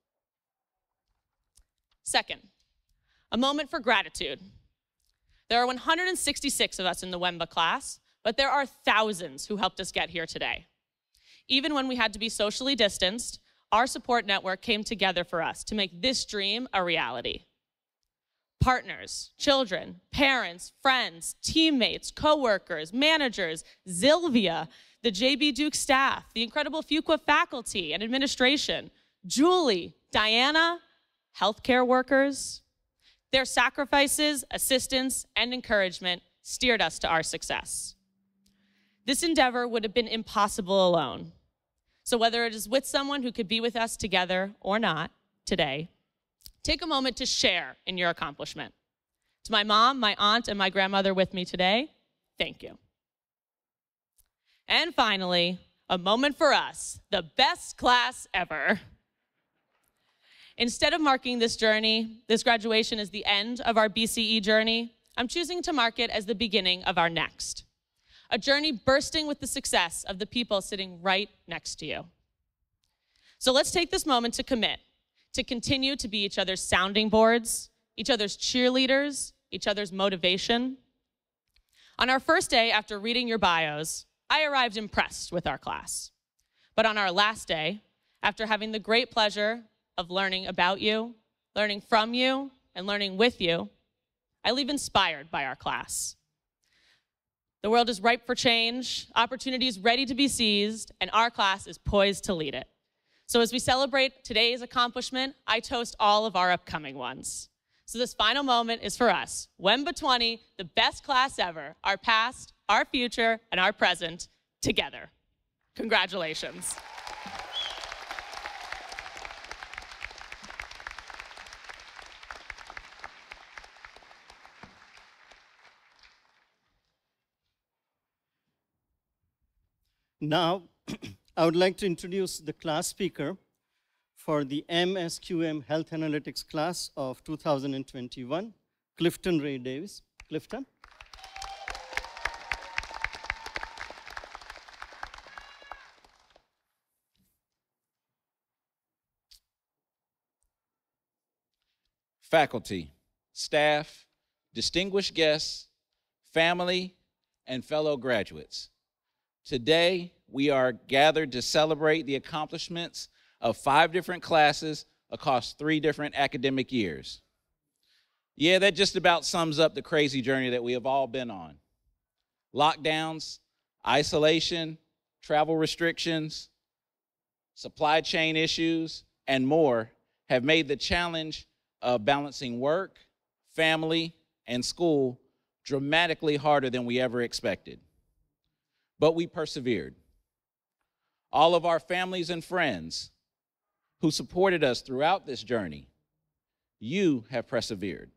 N: Second, a moment for gratitude. There are one hundred sixty-six of us in the WEMBA class, but there are thousands who helped us get here today. Even when we had to be socially distanced, our support network came together for us to make this dream a reality. Partners, children, parents, friends, teammates, coworkers, managers, Zilvia, the J B Duke staff, the incredible Fuqua faculty and administration, Julie, Diana, healthcare workers. Their sacrifices, assistance, and encouragement steered us to our success. This endeavor would have been impossible alone. So whether it is with someone who could be with us together or not today, take a moment to share in your accomplishment. To my mom, my aunt, and my grandmother with me today, thank you. And finally, a moment for us, the best class ever. Instead of marking this journey, this graduation as the end of our B C E journey, I'm choosing to mark it as the beginning of our next. A journey bursting with the success of the people sitting right next to you. So let's take this moment to commit, to continue to be each other's sounding boards, each other's cheerleaders, each other's motivation. On our first day after reading your bios, I arrived impressed with our class. But on our last day, after having the great pleasure of learning about you, learning from you, and learning with you, I leave inspired by our class. The world is ripe for change, opportunities ready to be seized, and our class is poised to lead it. So as we celebrate today's accomplishment, I toast all of our upcoming ones. So this final moment is for us, WEMBA twenty, the best class ever, our past, our future, and our present, together. Congratulations.
J: Now, I would like to introduce the class speaker for the M S Q M Health Analytics class of two thousand twenty-one, Clifton Ray Davis. Clifton.
O: Faculty, staff, distinguished guests, family, and fellow graduates. Today, we are gathered to celebrate the accomplishments of five different classes across three different academic years. Yeah, that just about sums up the crazy journey that we have all been on. Lockdowns, isolation, travel restrictions, supply chain issues, and more have made the challenge of balancing work, family, and school dramatically harder than we ever expected. But we persevered. All of our families and friends who supported us throughout this journey, you have persevered.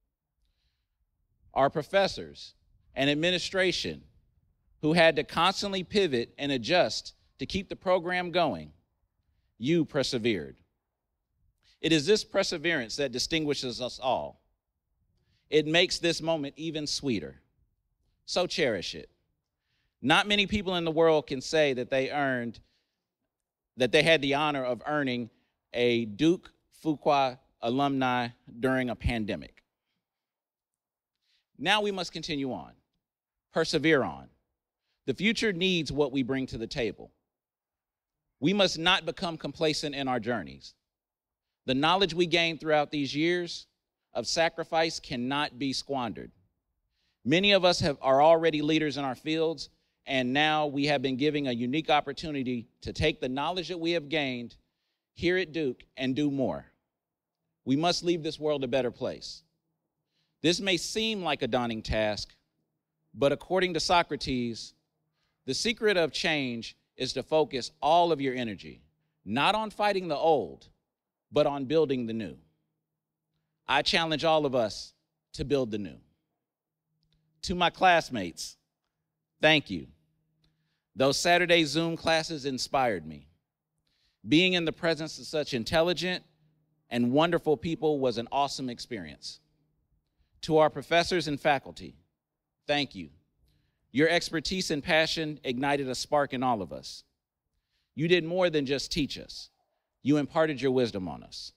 O: Our professors and administration who had to constantly pivot and adjust to keep the program going, you persevered. It is this perseverance that distinguishes us all. It makes this moment even sweeter. So cherish it. Not many people in the world can say that they earned, that they had the honor of earning a Duke Fuqua alumni during a pandemic. Now we must continue on, persevere on. The future needs what we bring to the table. We must not become complacent in our journeys. The knowledge we gained throughout these years of sacrifice cannot be squandered. Many of us have, are already leaders in our fields, and now we have been given a unique opportunity to take the knowledge that we have gained here at Duke and do more. We must leave this world a better place. This may seem like a daunting task, but according to Socrates, the secret of change is to focus all of your energy, not on fighting the old, but on building the new. I challenge all of us to build the new. To my classmates, thank you. Those Saturday Zoom classes inspired me. Being in the presence of such intelligent and wonderful people was an awesome experience. To our professors and faculty, thank you. Your expertise and passion ignited a spark in all of us. You did more than just teach us. You imparted your wisdom on us.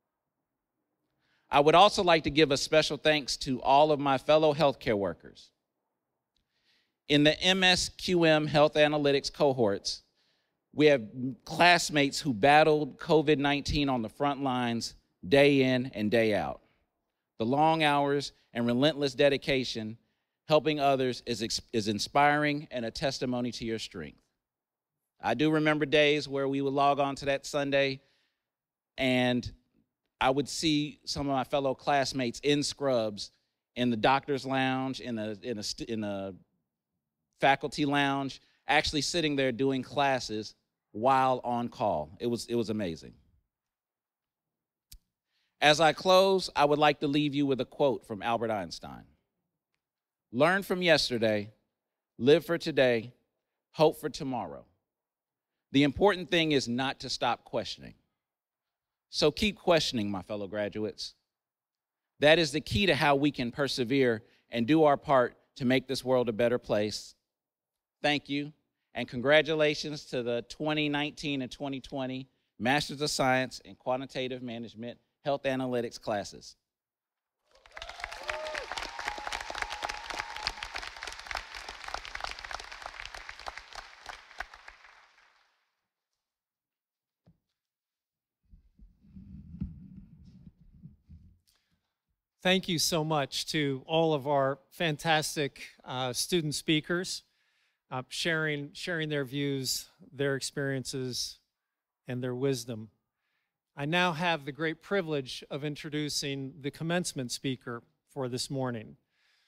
O: I would also like to give a special thanks to all of my fellow healthcare workers. In the M S Q M Health Analytics cohorts, we have classmates who battled COVID nineteen on the front lines day in and day out. The long hours and relentless dedication helping others is, is inspiring and a testimony to your strength. I do remember days where we would log on to that Sunday and I would see some of my fellow classmates in scrubs in the doctor's lounge, in a, in a, in a faculty lounge, actually sitting there doing classes while on call. It was, it was amazing. As I close, I would like to leave you with a quote from Albert Einstein. Learn from yesterday, live for today, hope for tomorrow. The important thing is not to stop questioning. So keep questioning, my fellow graduates. That is the key to how we can persevere and do our part to make this world a better place. Thank you, and congratulations to the twenty nineteen and twenty twenty Masters of Science in Quantitative Management Health Analytics classes.
A: Thank you so much to all of our fantastic uh, student speakers, uh, sharing, sharing their views, their experiences, and their wisdom. I now have the great privilege of introducing the commencement speaker for this morning.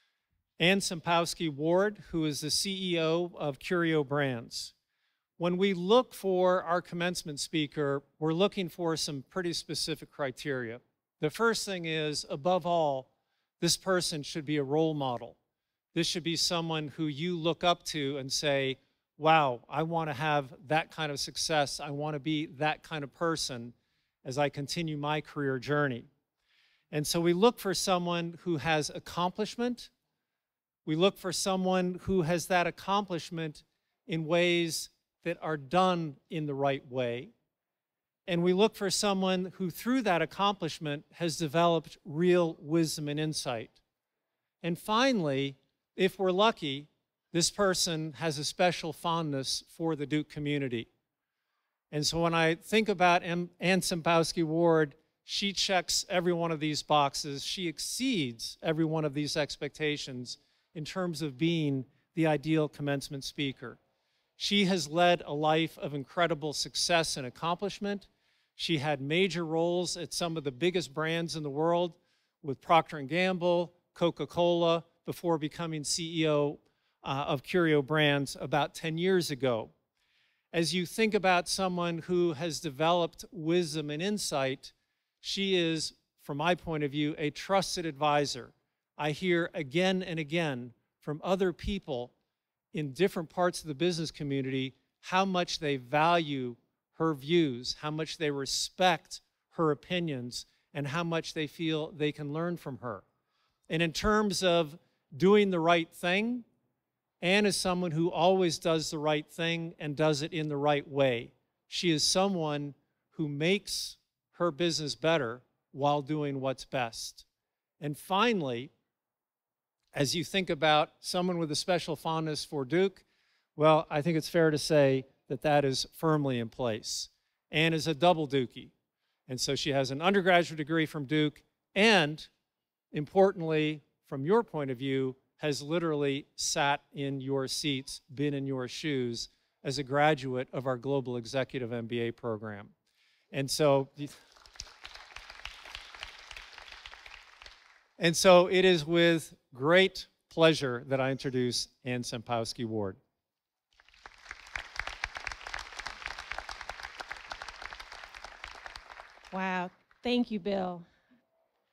A: Ann Sempowski Ward, who is the C E O of CURiO Brands. When we look for our commencement speaker, we're looking for some pretty specific criteria. The first thing is, above all, this person should be a role model. This should be someone who you look up to and say, wow, I want to have that kind of success. I want to be that kind of person as I continue my career journey. And so we look for someone who has accomplishment. We look for someone who has that accomplishment in ways that are done in the right way. And we look for someone who, through that accomplishment, has developed real wisdom and insight. And finally, if we're lucky, this person has a special fondness for the Duke community. And so when I think about Ann Sempowski Ward, she checks every one of these boxes. She exceeds every one of these expectations in terms of being the ideal commencement speaker. She has led a life of incredible success and accomplishment. She had major roles at some of the biggest brands in the world with Procter and Gamble, Coca-Cola, before becoming C E O uh, of CURiO Brands about ten years ago. As you think about someone who has developed wisdom and insight, she is, from my point of view, a trusted advisor. I hear again and again from other people in different parts of the business community how much they value her views, how much they respect her opinions, and how much they feel they can learn from her. And in terms of doing the right thing, Ann is someone who always does the right thing and does it in the right way. She is someone who makes her business better while doing what's best. And finally, as you think about someone with a special fondness for Duke, well, I think it's fair to say that that is firmly in place. Ann is a double Dookie. And so she has an undergraduate degree from Duke and, importantly, from your point of view, has literally sat in your seats, been in your shoes as a graduate of our Global Executive M B A program. And so, and so it is with great pleasure that I introduce Ann Sempowski Ward.
P: Wow, thank you, Bill.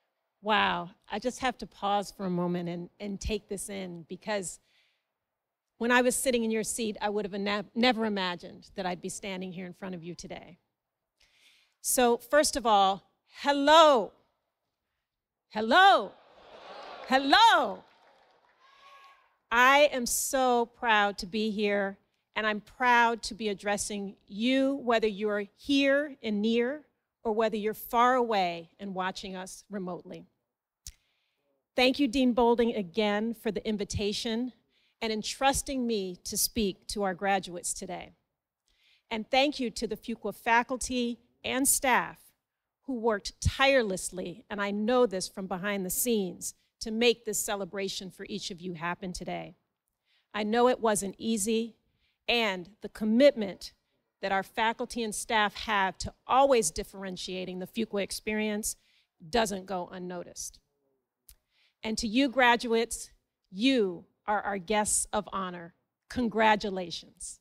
P: Wow, I just have to pause for a moment and, and take this in because when I was sitting in your seat, I would have ne never imagined that I'd be standing here in front of you today. So first of all, hello. Hello. Hello. I am so proud to be here, and I'm proud to be addressing you, whether you're here and near, or whether you're far away and watching us remotely. Thank you, Dean Boulding, again for the invitation and entrusting me to speak to our graduates today. And thank you to the Fuqua faculty and staff who worked tirelessly, and I know this from behind the scenes, to make this celebration for each of you happen today. I know it wasn't easy, and the commitment that our faculty and staff have to always differentiating the Fuqua experience doesn't go unnoticed. And to you graduates, you are our guests of honor. Congratulations.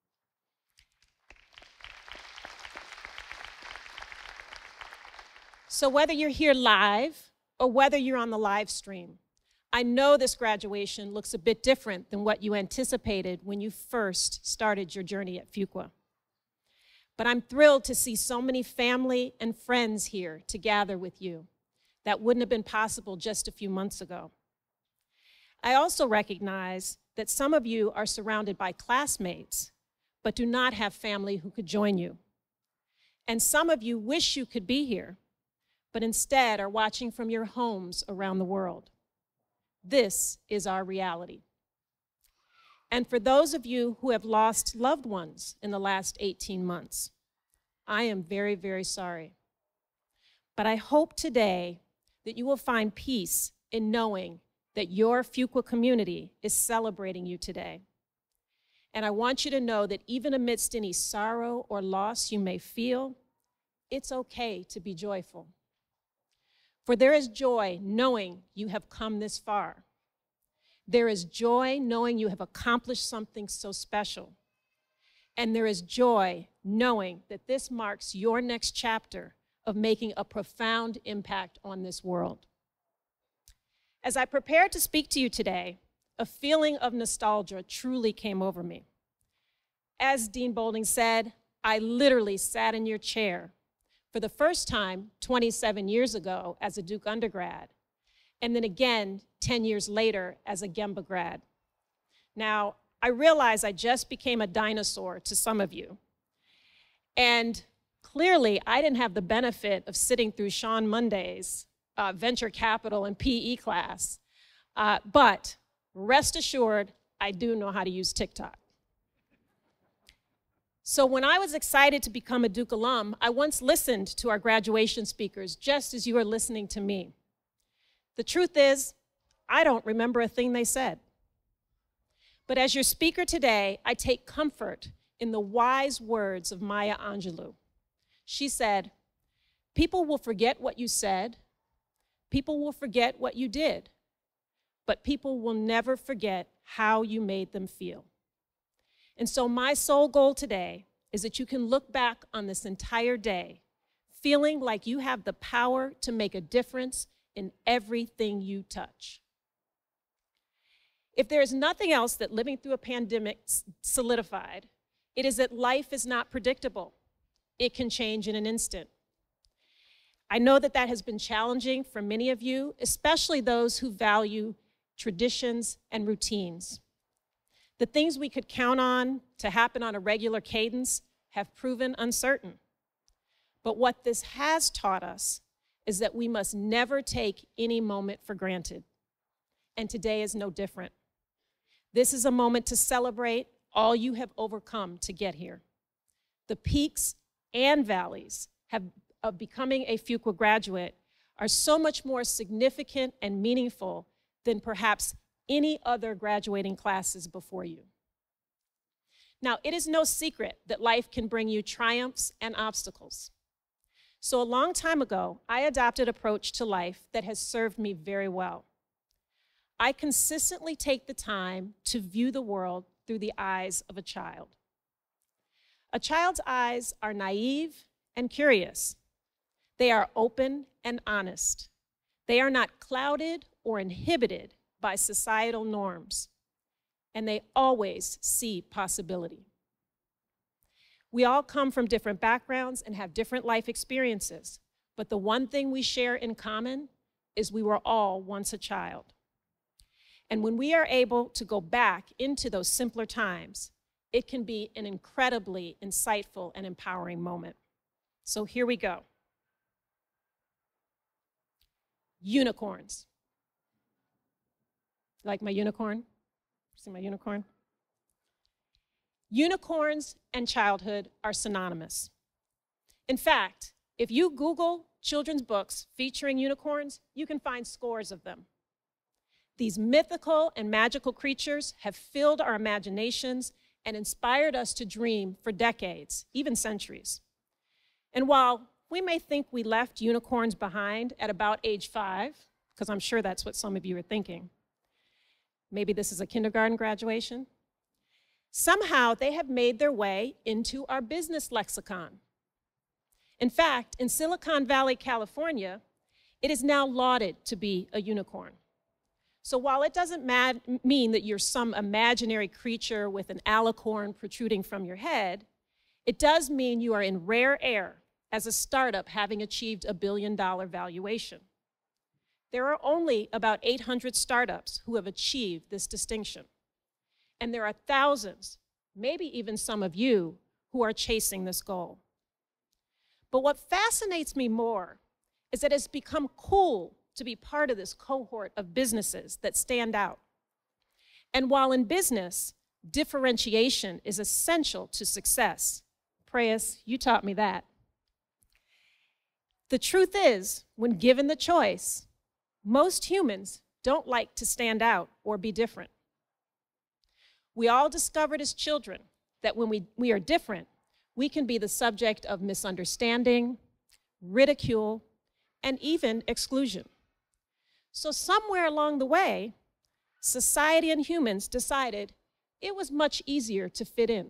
P: So whether you're here live or whether you're on the live stream, I know this graduation looks a bit different than what you anticipated when you first started your journey at Fuqua. But I'm thrilled to see so many family and friends here to gather with you. That wouldn't have been possible just a few months ago. I also recognize that some of you are surrounded by classmates, but do not have family who could join you. And some of you wish you could be here, but instead are watching from your homes around the world. This is our reality. And for those of you who have lost loved ones in the last eighteen months, I am very, very sorry. But I hope today that you will find peace in knowing that your Fuqua community is celebrating you today. And I want you to know that even amidst any sorrow or loss you may feel, it's okay to be joyful. For there is joy knowing you have come this far. There is joy knowing you have accomplished something so special. And there is joy knowing that this marks your next chapter of making a profound impact on this world. As I prepared to speak to you today, a feeling of nostalgia truly came over me. As Dean Boulding said, I literally sat in your chair for the first time twenty-seven years ago as a Duke undergrad, and then again ten years later as a Gemba grad. Now, I realize I just became a dinosaur to some of you, and clearly I didn't have the benefit of sitting through Sean Monday's uh, venture capital and P E class, uh, but rest assured, I do know how to use TikTok. So when I was excited to become a Duke alum, I once listened to our graduation speakers just as you are listening to me. The truth is, I don't remember a thing they said. But as your speaker today, I take comfort in the wise words of Maya Angelou. She said, people will forget what you said, people will forget what you did, but people will never forget how you made them feel. And so my sole goal today is that you can look back on this entire day feeling like you have the power to make a difference in everything you touch. If there is nothing else that living through a pandemic solidified, it is that life is not predictable. It can change in an instant. I know that that has been challenging for many of you, especially those who value traditions and routines. The things we could count on to happen on a regular cadence have proven uncertain. But what this has taught us is that we must never take any moment for granted. And today is no different. This is a moment to celebrate all you have overcome to get here. The peaks and valleys have, of becoming a Fuqua graduate are so much more significant and meaningful than perhaps any other graduating classes before you. Now, it is no secret that life can bring you triumphs and obstacles. So a long time ago, I adopted an approach to life that has served me very well. I consistently take the time to view the world through the eyes of a child. A child's eyes are naive and curious. They are open and honest. They are not clouded or inhibited by societal norms. and they always see possibility. We all come from different backgrounds and have different life experiences, but the one thing we share in common is we were all once a child. And when we are able to go back into those simpler times, it can be an incredibly insightful and empowering moment. So here we go. Unicorns. Like my unicorn? See my unicorn? Unicorns and childhood are synonymous. In fact, if you Google children's books featuring unicorns, you can find scores of them. These mythical and magical creatures have filled our imaginations and inspired us to dream for decades, even centuries. And while we may think we left unicorns behind at about age five, because I'm sure that's what some of you are thinking, maybe this is a kindergarten graduation, somehow they have made their way into our business lexicon. In fact, in Silicon Valley, California, it is now lauded to be a unicorn. So while it doesn't mad mean that you're some imaginary creature with an alicorn protruding from your head, it does mean you are in rare air as a startup having achieved a billion dollar valuation. There are only about eight hundred startups who have achieved this distinction. And there are thousands, maybe even some of you, who are chasing this goal. But what fascinates me more is that it's become cool to be part of this cohort of businesses that stand out. And while in business, differentiation is essential to success, Preyas, you taught me that. The truth is, when given the choice, most humans don't like to stand out or be different. We all discovered as children that when we, we are different, we can be the subject of misunderstanding, ridicule, and even exclusion. So somewhere along the way, society and humans decided it was much easier to fit in.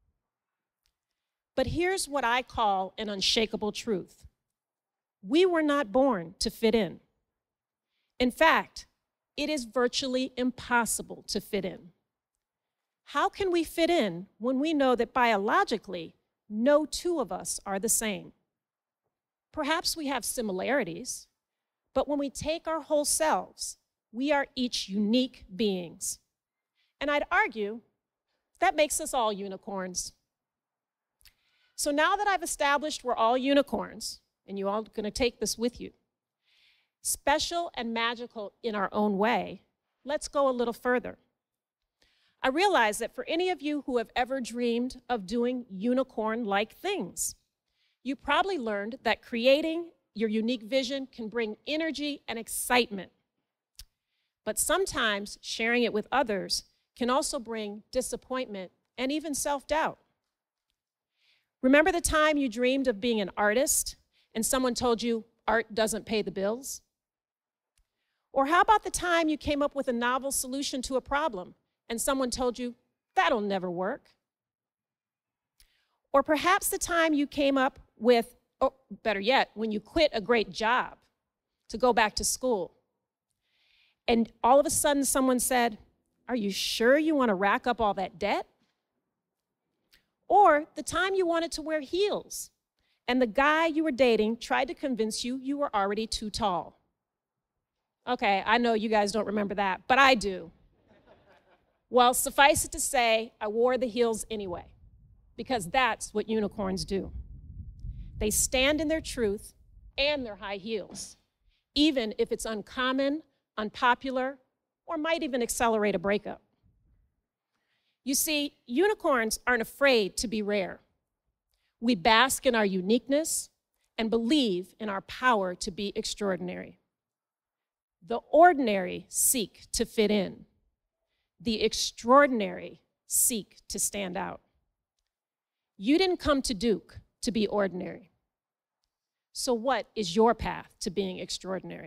P: But here's what I call an unshakable truth. We were not born to fit in. In fact, it is virtually impossible to fit in. How can we fit in when we know that biologically, no two of us are the same? Perhaps we have similarities, but when we take our whole selves, we are each unique beings. And I'd argue that makes us all unicorns. So now that I've established we're all unicorns, and you all are going to take this with you, special and magical in our own way, let's go a little further. I realize that for any of you who have ever dreamed of doing unicorn-like things, you probably learned that creating your unique vision can bring energy and excitement. But sometimes sharing it with others can also bring disappointment and even self-doubt. Remember the time you dreamed of being an artist and someone told you art doesn't pay the bills? Or how about the time you came up with a novel solution to a problem and someone told you that'll never work? Or perhaps the time you came up with, or better yet, when you quit a great job to go back to school, and all of a sudden someone said, are you sure you want to rack up all that debt? Or the time you wanted to wear heels, and the guy you were dating tried to convince you you were already too tall. Okay, I know you guys don't remember that, but I do. Well, suffice it to say, I wore the heels anyway, because that's what unicorns do. They stand in their truth and their high heels, even if it's uncommon, unpopular, or might even accelerate a breakup. You see, unicorns aren't afraid to be rare. We bask in our uniqueness and believe in our power to be extraordinary. The ordinary seek to fit in. The extraordinary seek to stand out. You didn't come to Duke to be ordinary. So what is your path to being extraordinary?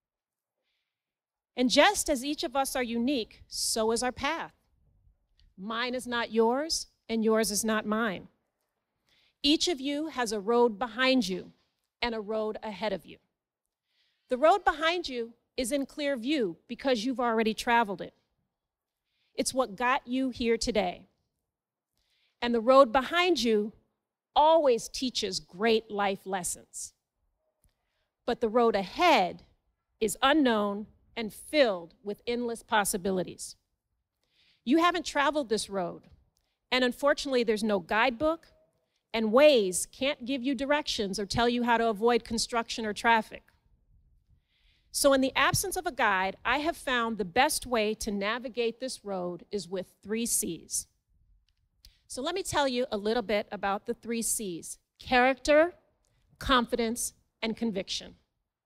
P: And just as each of us are unique, so is our path. Mine is not yours, and yours is not mine. Each of you has a road behind you and a road ahead of you. The road behind you is in clear view because you've already traveled it. It's what got you here today. And the road behind you always teaches great life lessons. But the road ahead is unknown and filled with endless possibilities. You haven't traveled this road, and unfortunately there's no guidebook, and Waze can't give you directions or tell you how to avoid construction or traffic. So in the absence of a guide, I have found the best way to navigate this road is with three C's. So let me tell you a little bit about the three C's: character, confidence, and conviction.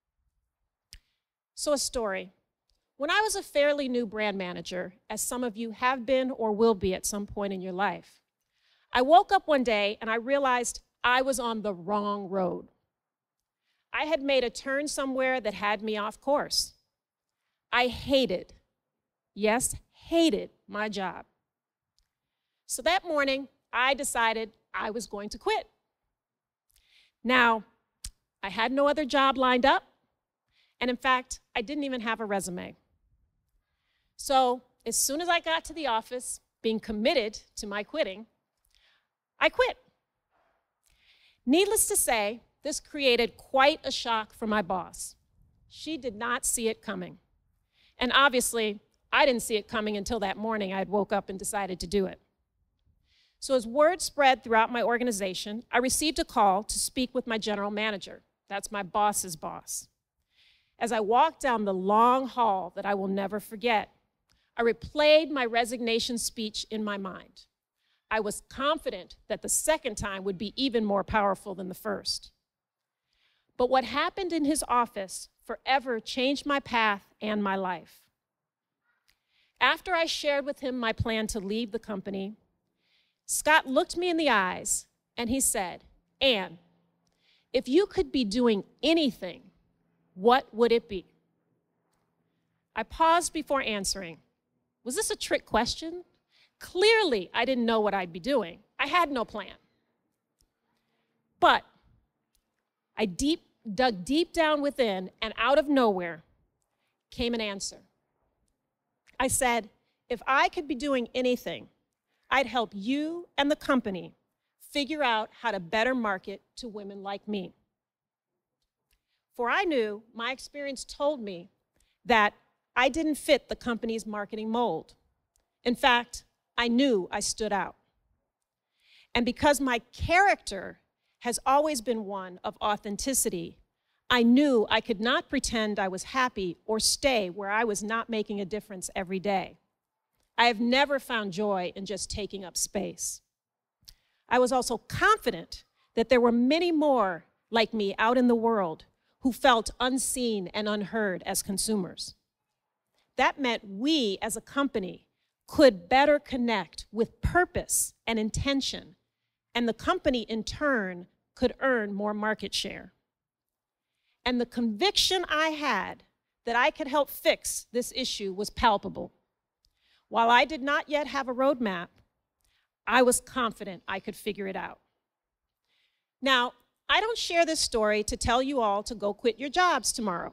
P: So a story. When I was a fairly new brand manager, as some of you have been or will be at some point in your life, I woke up one day and I realized I was on the wrong road. I had made a turn somewhere that had me off course. I hated, yes, hated my job. So that morning, I decided I was going to quit. Now, I had no other job lined up, and in fact, I didn't even have a resume. So as soon as I got to the office, being committed to my quitting, I quit. Needless to say, this created quite a shock for my boss. She did not see it coming. And obviously, I didn't see it coming until that morning I had woke up and decided to do it. So as word spread throughout my organization, I received a call to speak with my general manager. That's my boss's boss. As I walked down the long hall that I will never forget, I replayed my resignation speech in my mind. I was confident that the second time would be even more powerful than the first. But what happened in his office forever changed my path and my life. After I shared with him my plan to leave the company, Scott looked me in the eyes and he said, "Ann, if you could be doing anything, what would it be?" I paused before answering. Was this a trick question? Clearly, I didn't know what I'd be doing. I had no plan. But I deep, dug deep down within, and out of nowhere came an answer. I said, if I could be doing anything, I'd help you and the company figure out how to better market to women like me. For I knew, my experience told me, that I didn't fit the company's marketing mold. In fact, I knew I stood out. And because my character has always been one of authenticity, I knew I could not pretend I was happy or stay where I was not making a difference every day. I have never found joy in just taking up space. I was also confident that there were many more like me out in the world who felt unseen and unheard as consumers. That meant we as a company could better connect with purpose and intention, and the company in turn could earn more market share. And the conviction I had that I could help fix this issue was palpable. While I did not yet have a roadmap, I was confident I could figure it out. Now, I don't share this story to tell you all to go quit your jobs tomorrow.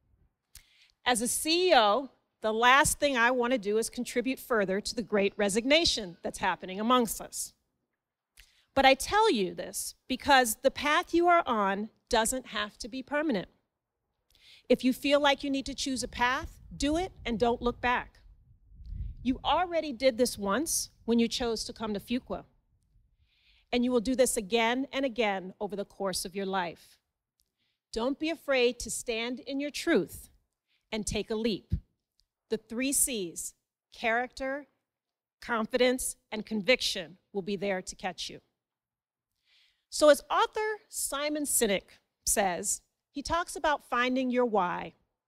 P: As a C E O, the last thing I want to do is contribute further to the great resignation that's happening amongst us. But I tell you this because the path you are on doesn't have to be permanent. If you feel like you need to choose a path, do it and don't look back. You already did this once when you chose to come to Fuqua. And you will do this again and again over the course of your life. Don't be afraid to stand in your truth and take a leap. The three C's, character, confidence, and conviction, will be there to catch you. So as author Simon Sinek says, he talks about finding your why.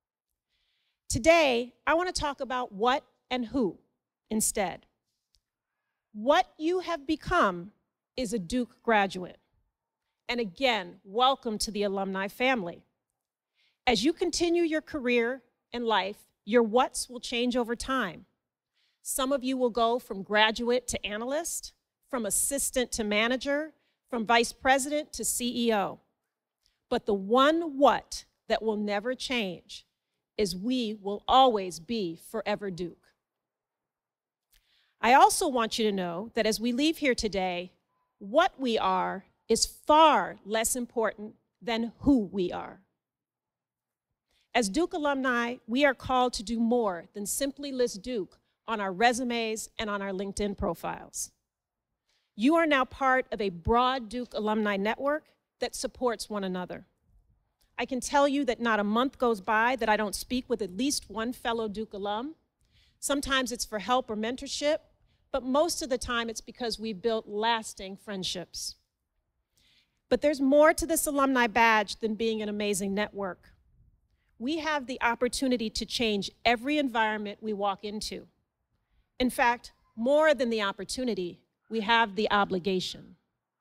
P: Today, I want to talk about what and who instead. What you have become is a Duke graduate. And again, welcome to the alumni family. As you continue your career and life, your whats will change over time. Some of you will go from graduate to analyst, from assistant to manager, from vice president to C E O. But the one what that will never change is we will always be forever Duke. I also want you to know that as we leave here today, what we are is far less important than who we are. As Duke alumni, we are called to do more than simply list Duke on our resumes and on our LinkedIn profiles. You are now part of a broad Duke alumni network that supports one another. I can tell you that not a month goes by that I don't speak with at least one fellow Duke alum. Sometimes it's for help or mentorship, but most of the time it's because we've built lasting friendships. But there's more to this alumni badge than being an amazing network. We have the opportunity to change every environment we walk into. In fact, more than the opportunity, we have the obligation.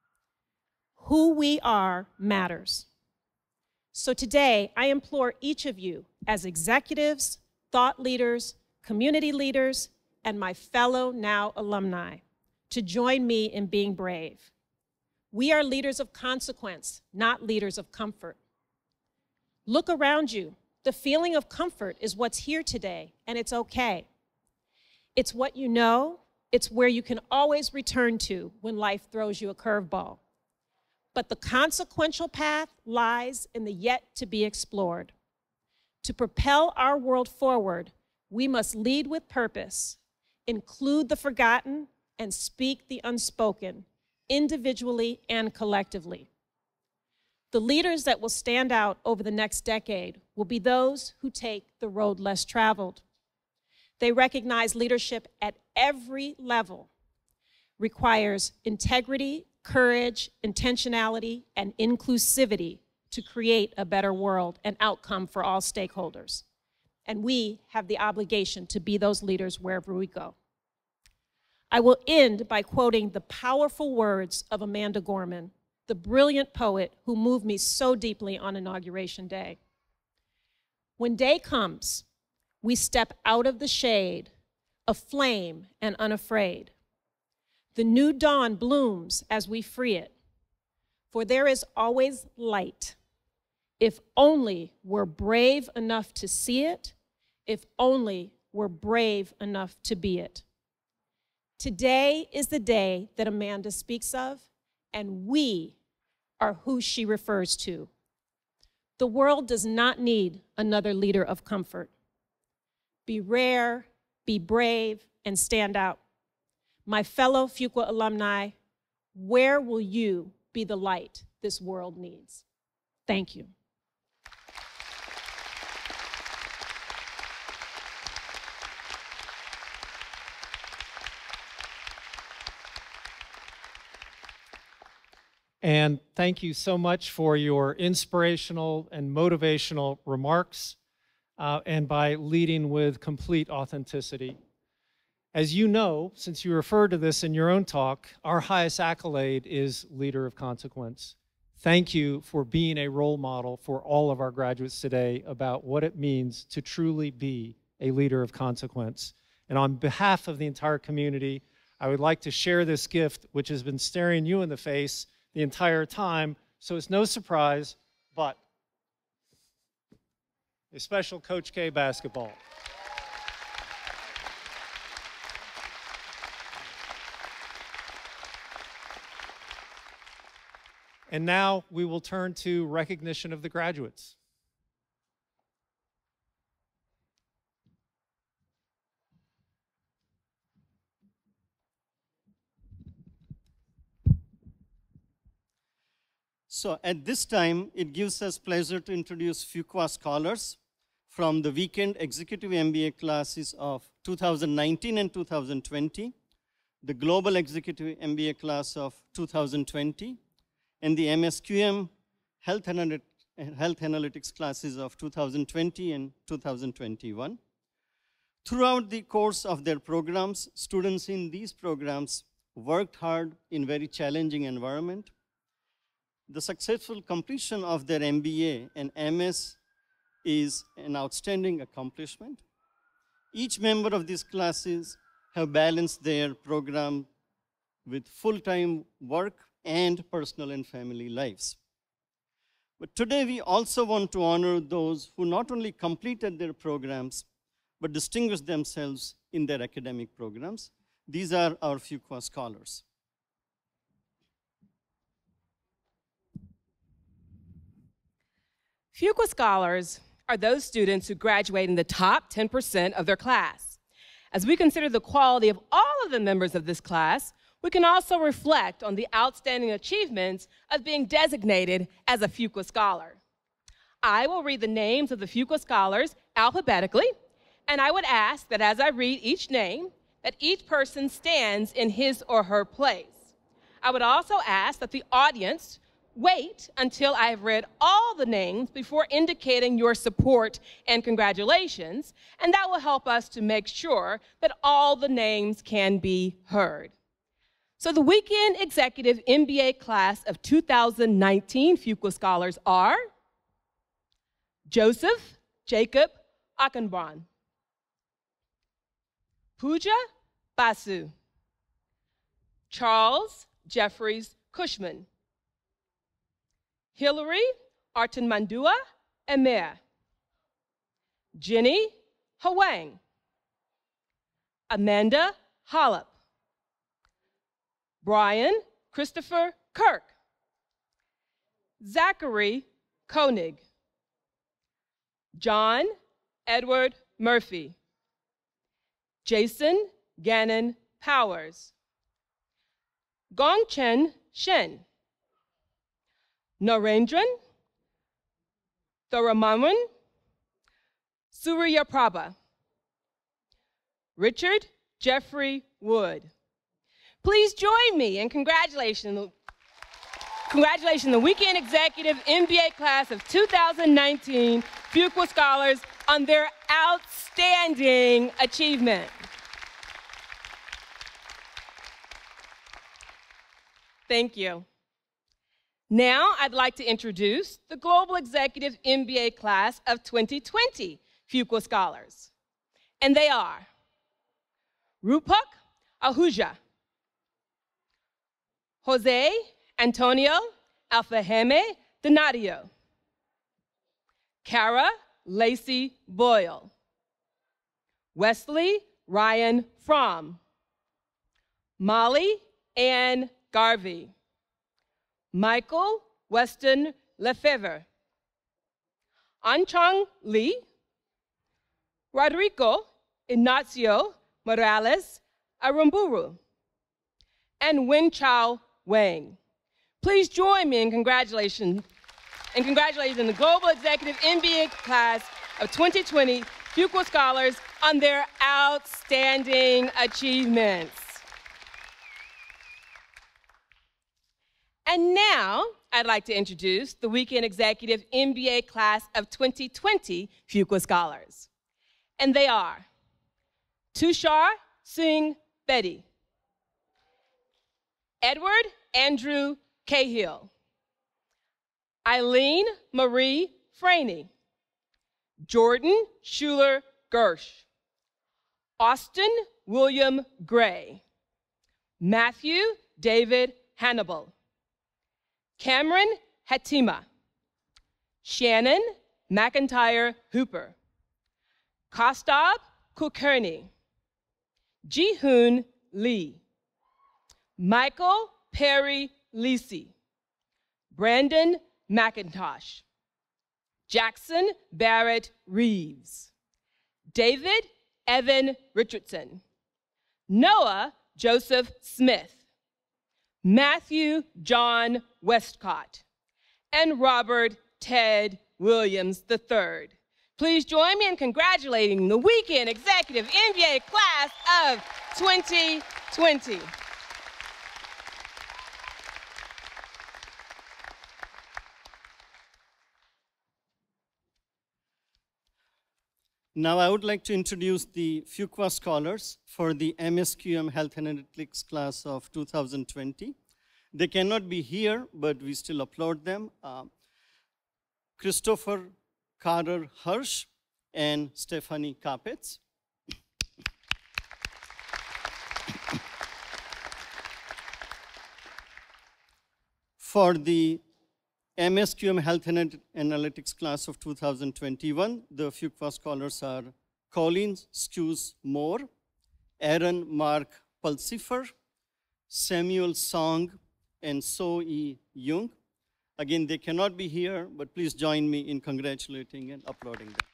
P: Who we are matters. So today, I implore each of you as executives, thought leaders, community leaders, and my fellow now alumni to join me in being brave. We are leaders of consequence, not leaders of comfort. Look around you. The feeling of comfort is what's here today, and it's okay. It's what you know. It's where you can always return to when life throws you a curveball. But the consequential path lies in the yet to be explored. To propel our world forward, we must lead with purpose, include the forgotten, and speak the unspoken, individually and collectively. The leaders that will stand out over the next decade will be those who take the road less traveled. They recognize leadership at every level requires integrity, courage, intentionality, and inclusivity to create a better world and outcome for all stakeholders. And we have the obligation to be those leaders wherever we go. I will end by quoting the powerful words of Amanda Gorman, the brilliant poet who moved me so deeply on Inauguration Day. When day comes, we step out of the shade, aflame and unafraid. The new dawn blooms as we free it, for there is always light. If only we're brave enough to see it, if only we're brave enough to be it. Today is the day that Amanda speaks of, and we are who she refers to. The world does not need another leader of comfort. Be rare, be brave, and stand out. My fellow Fuqua alumni, where will you be the light this world needs? Thank you.
A: And thank you so much for your inspirational and motivational remarks, uh, and by leading with complete authenticity. As you know, since you referred to this in your own talk, our highest accolade is Leader of Consequence. Thank you for being a role model for all of our graduates today about what it means to truly be a leader of consequence. And on behalf of the entire community, I would like to share this gift, which has been staring you in the face the entire time, so it's no surprise, but a special Coach K basketball. And now we will turn to recognition of the graduates.
J: So at this time, it gives us pleasure to introduce Fuqua scholars from the weekend executive M B A classes of two thousand nineteen and two thousand twenty, the global executive M B A class of two thousand twenty, and the M S Q M health, analyt health analytics classes of two thousand twenty and two thousand twenty-one. Throughout the course of their programs, students in these programs worked hard in very challenging environment. The successful completion of their M B A and M S is an outstanding accomplishment. Each member of these classes have balanced their program with full-time work and personal and family lives. But today we also want to honor those who not only completed their programs, but distinguished themselves in their academic programs. These are our Fuqua scholars.
B: Fuqua scholars are those students who graduate in the top ten percent of their class. As we consider the quality of all of the members of this class, we can also reflect on the outstanding achievements of being designated as a Fuqua scholar. I will read the names of the Fuqua scholars alphabetically, and I would ask that as I read each name, that each person stands in his or her place. I would also ask that the audience wait until I have read all the names before indicating your support and congratulations, and that will help us to make sure that all the names can be heard. So the Weekend Executive M B A class of two thousand nineteen Fuqua scholars are Joseph Jacob Achenborn, Pooja Basu, Charles Jeffries Cushman, Hillary Artenmandua Emer, Jenny Hwang, Amanda Hollop, Brian Christopher Kirk, Zachary Koenig, John Edward Murphy, Jason Gannon Powers, Gongchen Shen, Narendran Thoramaman Suryaprabha, Richard Jeffrey Wood. Please join me in congratulating congratulating the Weekend Executive M B A class of two thousand nineteen Fuqua scholars on their outstanding achievement. Thank you. Now I'd like to introduce the Global Executive M B A class of twenty twenty Fuqua scholars. And they are Rupak Ahuja, Jose Antonio Alfaheme Donadio, Kara Lacey Boyle, Wesley Ryan Fromm, Molly Ann Garvey, Michael Weston Lefevre, Anchang Lee, Rodrigo Ignacio Morales Arumburu, and Wen Chao Wang. Please join me in congratulations and congratulating the Global Executive M B A class of twenty twenty Fuqua scholars on their outstanding achievements. And now, I'd like to introduce the Weekend Executive M B A class of twenty twenty Fuqua scholars. And they are Tushar Singh Bedi, Edward Andrew Cahill, Eileen Marie Franey, Jordan Schuler Gersh, Austin William Gray, Matthew David Hannibal, Cameron Hatima, Shannon McIntyre Hooper, Kostab Kulkarni, Jihoon Lee, Michael Perry Lisi, Brandon McIntosh, Jackson Barrett Reeves, David Evan Richardson, Noah Joseph Smith, Matthew John Westcott, and Robert Ted Williams the third. Please join me in congratulating the Weekend Executive M B A class of twenty twenty.
J: Now I would like to introduce the Fuqua scholars for the M S Q M Health Analytics class of two thousand twenty. They cannot be here, but we still applaud them. Uh, Christopher Carter Hirsch and Stephanie Kapitz. For the M S Q M Health Analytics class of two thousand twenty-one, the Fuqua scholars are Colleen Skews Moore, Aaron Mark Pulsifer, Samuel Song, and So E. Jung. Again, they cannot be here, but please join me in congratulating and applauding them.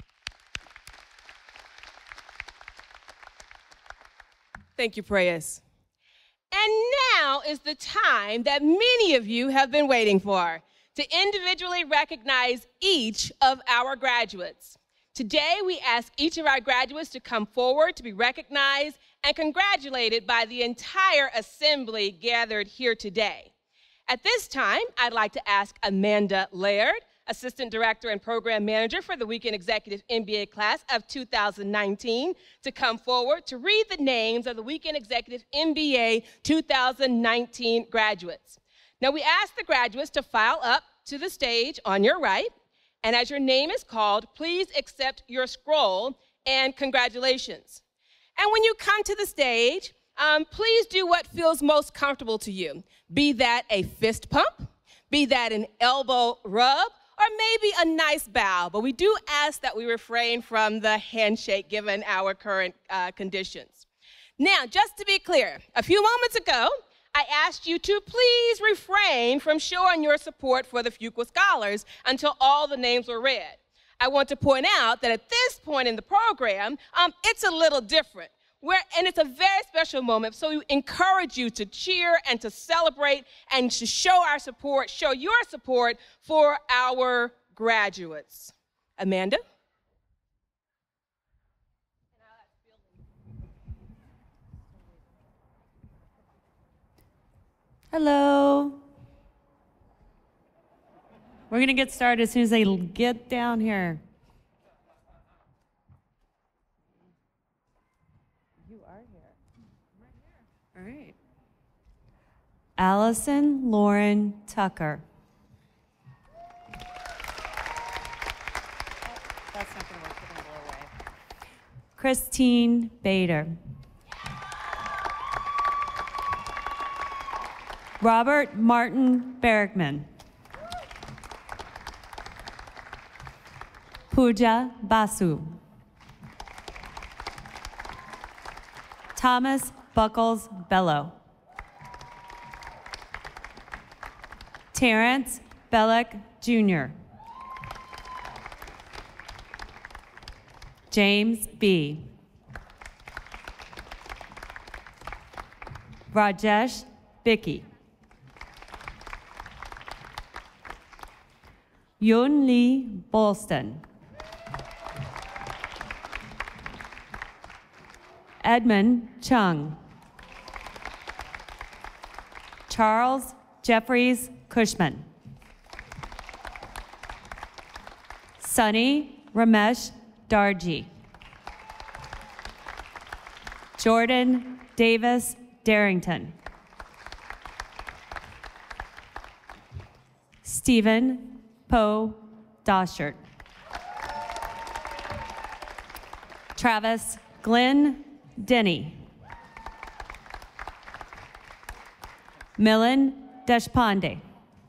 B: Thank you, Prayas. And now is the time that many of you have been waiting for, to individually recognize each of our graduates. Today, we ask each of our graduates to come forward to be recognized and congratulated by the entire assembly gathered here today. At this time, I'd like to ask Amanda Laird, Assistant Director and Program Manager for the Weekend Executive M B A class of two thousand nineteen, to come forward to read the names of the Weekend Executive M B A two thousand nineteen graduates. Now, we ask the graduates to file up to the stage on your right, and as your name is called, please accept your scroll and congratulations. And when you come to the stage, um, please do what feels most comfortable to you. Be that a fist pump, be that an elbow rub, or maybe a nice bow, but we do ask that we refrain from the handshake given our current uh, conditions. Now, just to be clear, a few moments ago, I asked you to please refrain from showing your support for the Fuqua Scholars until all the names were read. I want to point out that at this point in the program, um, it's a little different. We're, and it's a very special moment, so we encourage you to cheer and to celebrate and to show our support, show your support for our graduates. Amanda?
Q: Hello. We're going to get started as soon as they get down here. You are here. I'm right here. All right. Allison Lauren Tucker. That's not going to work. We're going to blow away. Christine Bader. Robert Martin Bergman. Pooja Basu. Thomas Buckles Bello. Terrence Bellick Junior James B. Rajesh Bicky. Yun Lee Bolston. Edmund Chung. Charles Jeffries Cushman. Sunny Ramesh Darji. Jordan Davis Darrington. Stephen Poe Doshert. Travis Glenn Denny. Milan Deshpande.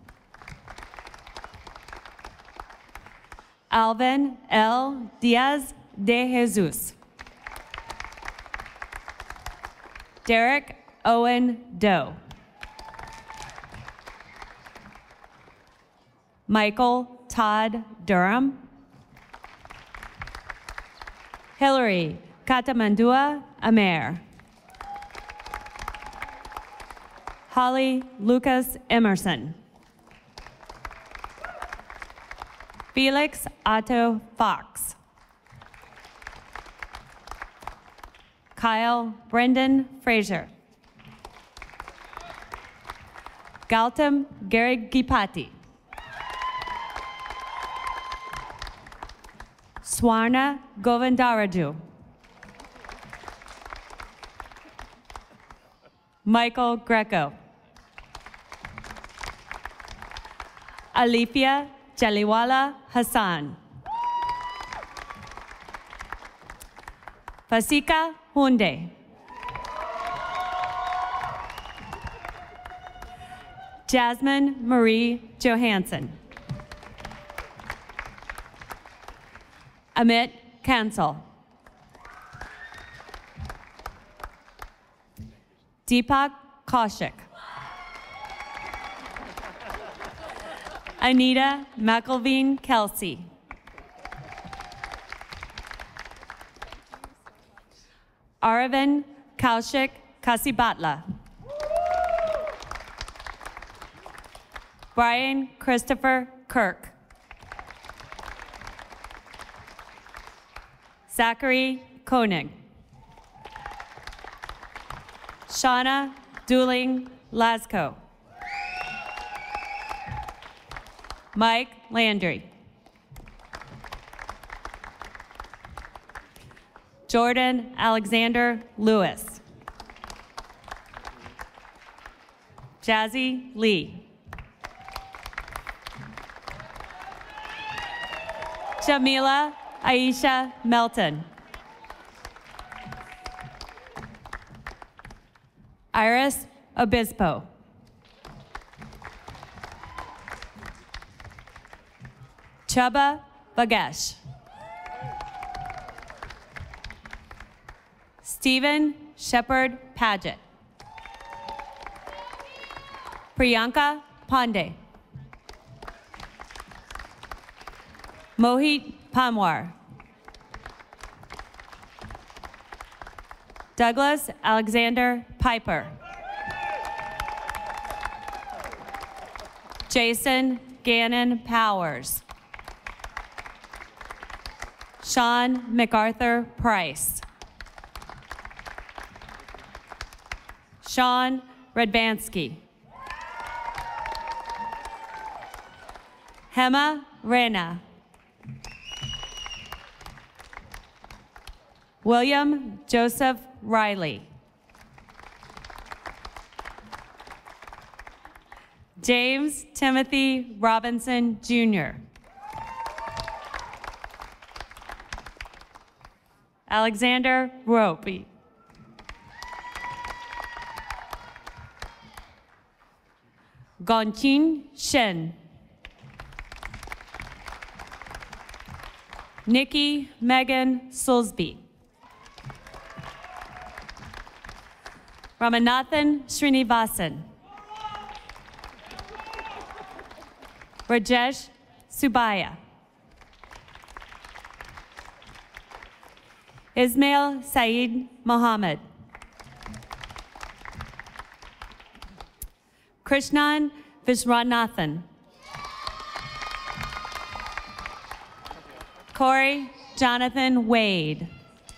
Q: Alvin L. Diaz de Jesus. Derek Owen Doe. Michael Todd Durham. Hillary Katamandua Amer. Holly Lucas Emerson. Felix Otto Fox. Kyle Brendan Frazier. Gautam Garigipati. Swarna Govindaraju. Michael Greco. Alifia Jaliwala Hassan. Fasika Hunde. Jasmine Marie Johansson. Amit Kansal. Deepak Kaushik. Anita McElveen Kelsey. Aravind Kaushik Kasibatla. Brian Christopher Kirk. Zachary Koenig. Shauna Dooling Lasco. Mike Landry. Jordan Alexander Lewis. Jazzy Lee. Jamila Aisha Melton. Iris Obispo. Chubba Bagesh. Stephen Shepard Paget. Priyanka Pandey. Mohit Pamwar. Douglas Alexander Piper. Jason Gannon Powers. Sean MacArthur Price. Sean Redbansky. Hema Rena. William Joseph Riley. James Timothy Robinson, Junior Alexander Ropey. Gonchin Shen. Nikki Megan Soulsby. Ramanathan Srinivasan. Rajesh Subaya. Ismail Saeed Mohammed. Krishnan Vishwanathan. Corey Jonathan Wade.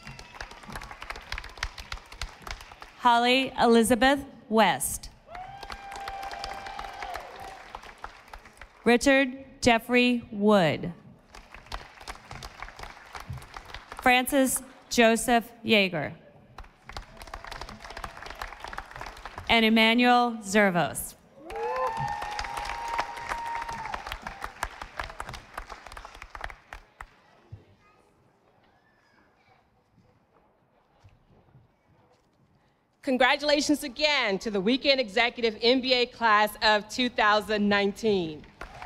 Q: Holly Elizabeth West. Richard Jeffrey Wood. Francis Joseph Yeager. And Emmanuel Zervos.
B: Congratulations again to the Weekend Executive M B A class of two thousand nineteen.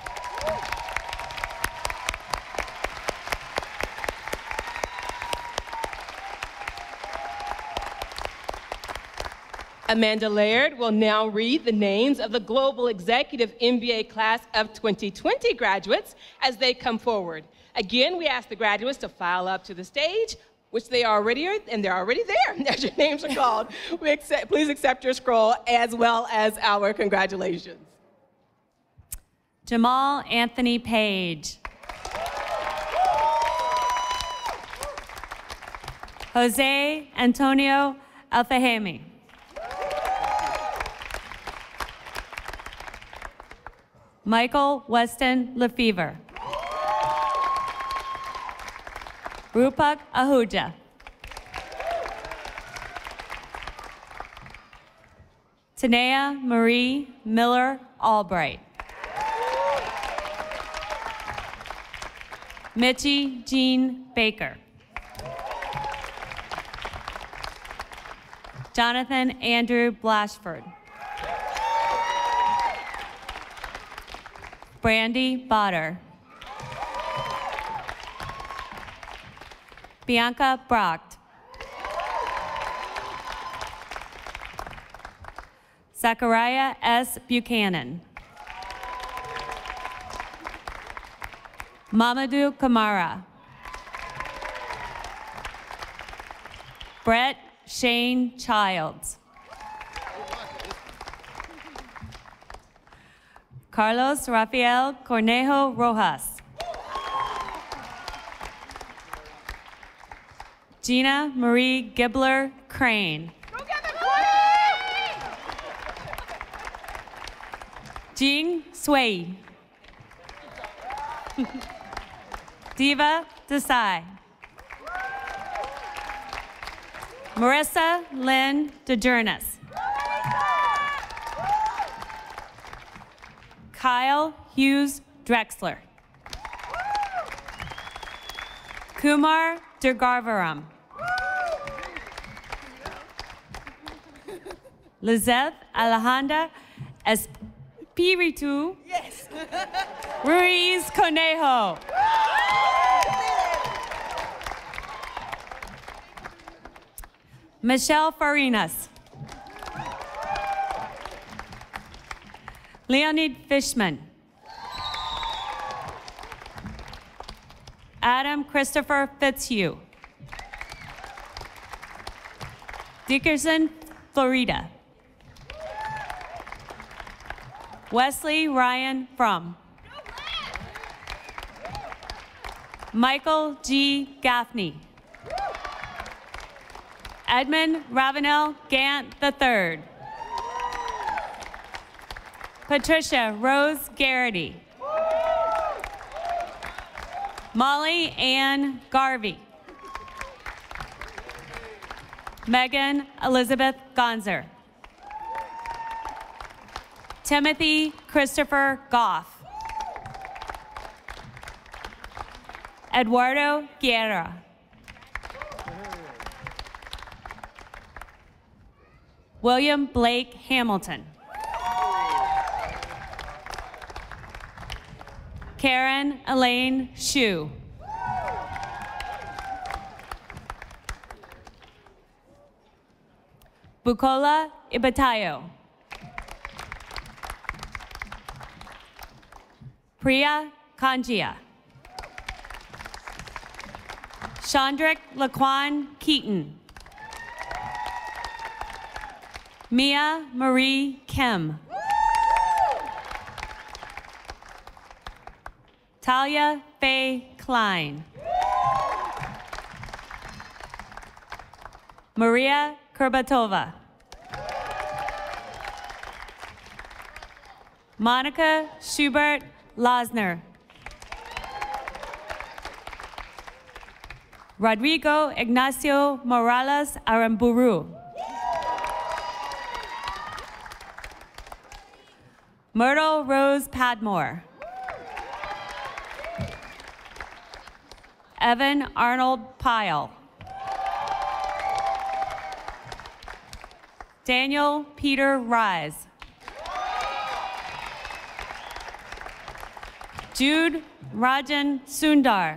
B: Amanda Laird will now read the names of the Global Executive M B A class of twenty twenty graduates as they come forward. Again, we ask the graduates to file up to the stage, which they already are, and they're already there as your names are called. We accept, please accept your scroll as well as our congratulations.
Q: Jamal Anthony Page. Jose Antonio Alfahemy. Michael Weston Lefevre. Rupak Ahuja. Tanea Marie Miller Albright. Mitchie Jean Baker. Jonathan Andrew Blashford. Brandy Botter. Bianca Brocht. Zachariah S. Buchanan. Mamadou Kamara. Brett Shane Childs. Carlos Rafael Cornejo Rojas. Gina Marie Gibler Crane. Jing Sui. Diva Desai. Marissa Lynn DeJernis. Kyle Hughes Drexler. Kumar Durgarvaram. Lizeth Alejandra Espiritu
R: Yes.
Q: Ruiz Conejo. Michelle Farinas. Leonid Fishman. Adam Christopher Fitzhugh. Dickerson Florida. Wesley Ryan Frum. Michael G. Gaffney. Edmund Ravenel Gant the third. Patricia Rose Garrity. Molly Ann Garvey. Megan Elizabeth Gonzer. Timothy Christopher Goff. Eduardo Guerra. William Blake Hamilton. Karen Elaine Shue. Bukola Ibatayo. Priya Kanjia. Chandrik Laquan Keaton. Mia Marie Kim. Talia Faye Klein. Maria Kurbatova. Monica Schubert Losner. Rodrigo Ignacio Morales Aramburu. Myrtle Rose Padmore. Evan Arnold Pyle. Daniel Peter Rise. Jude Rajan Sundar.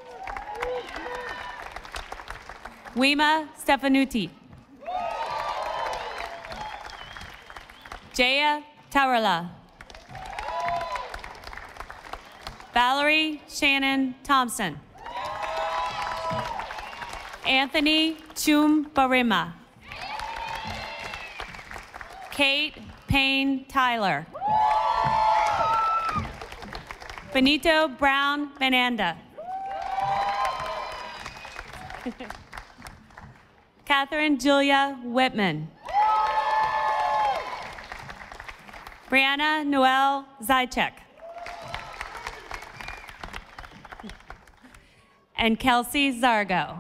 Q: Wima Stefanuti. Jaya Taurala. Valerie Shannon Thompson. Anthony Chum Barima. Kate Payne Tyler. Benito Brown Menanda. Catherine Julia Whitman. Brianna Noel Zychek. And Kelsey Zargo.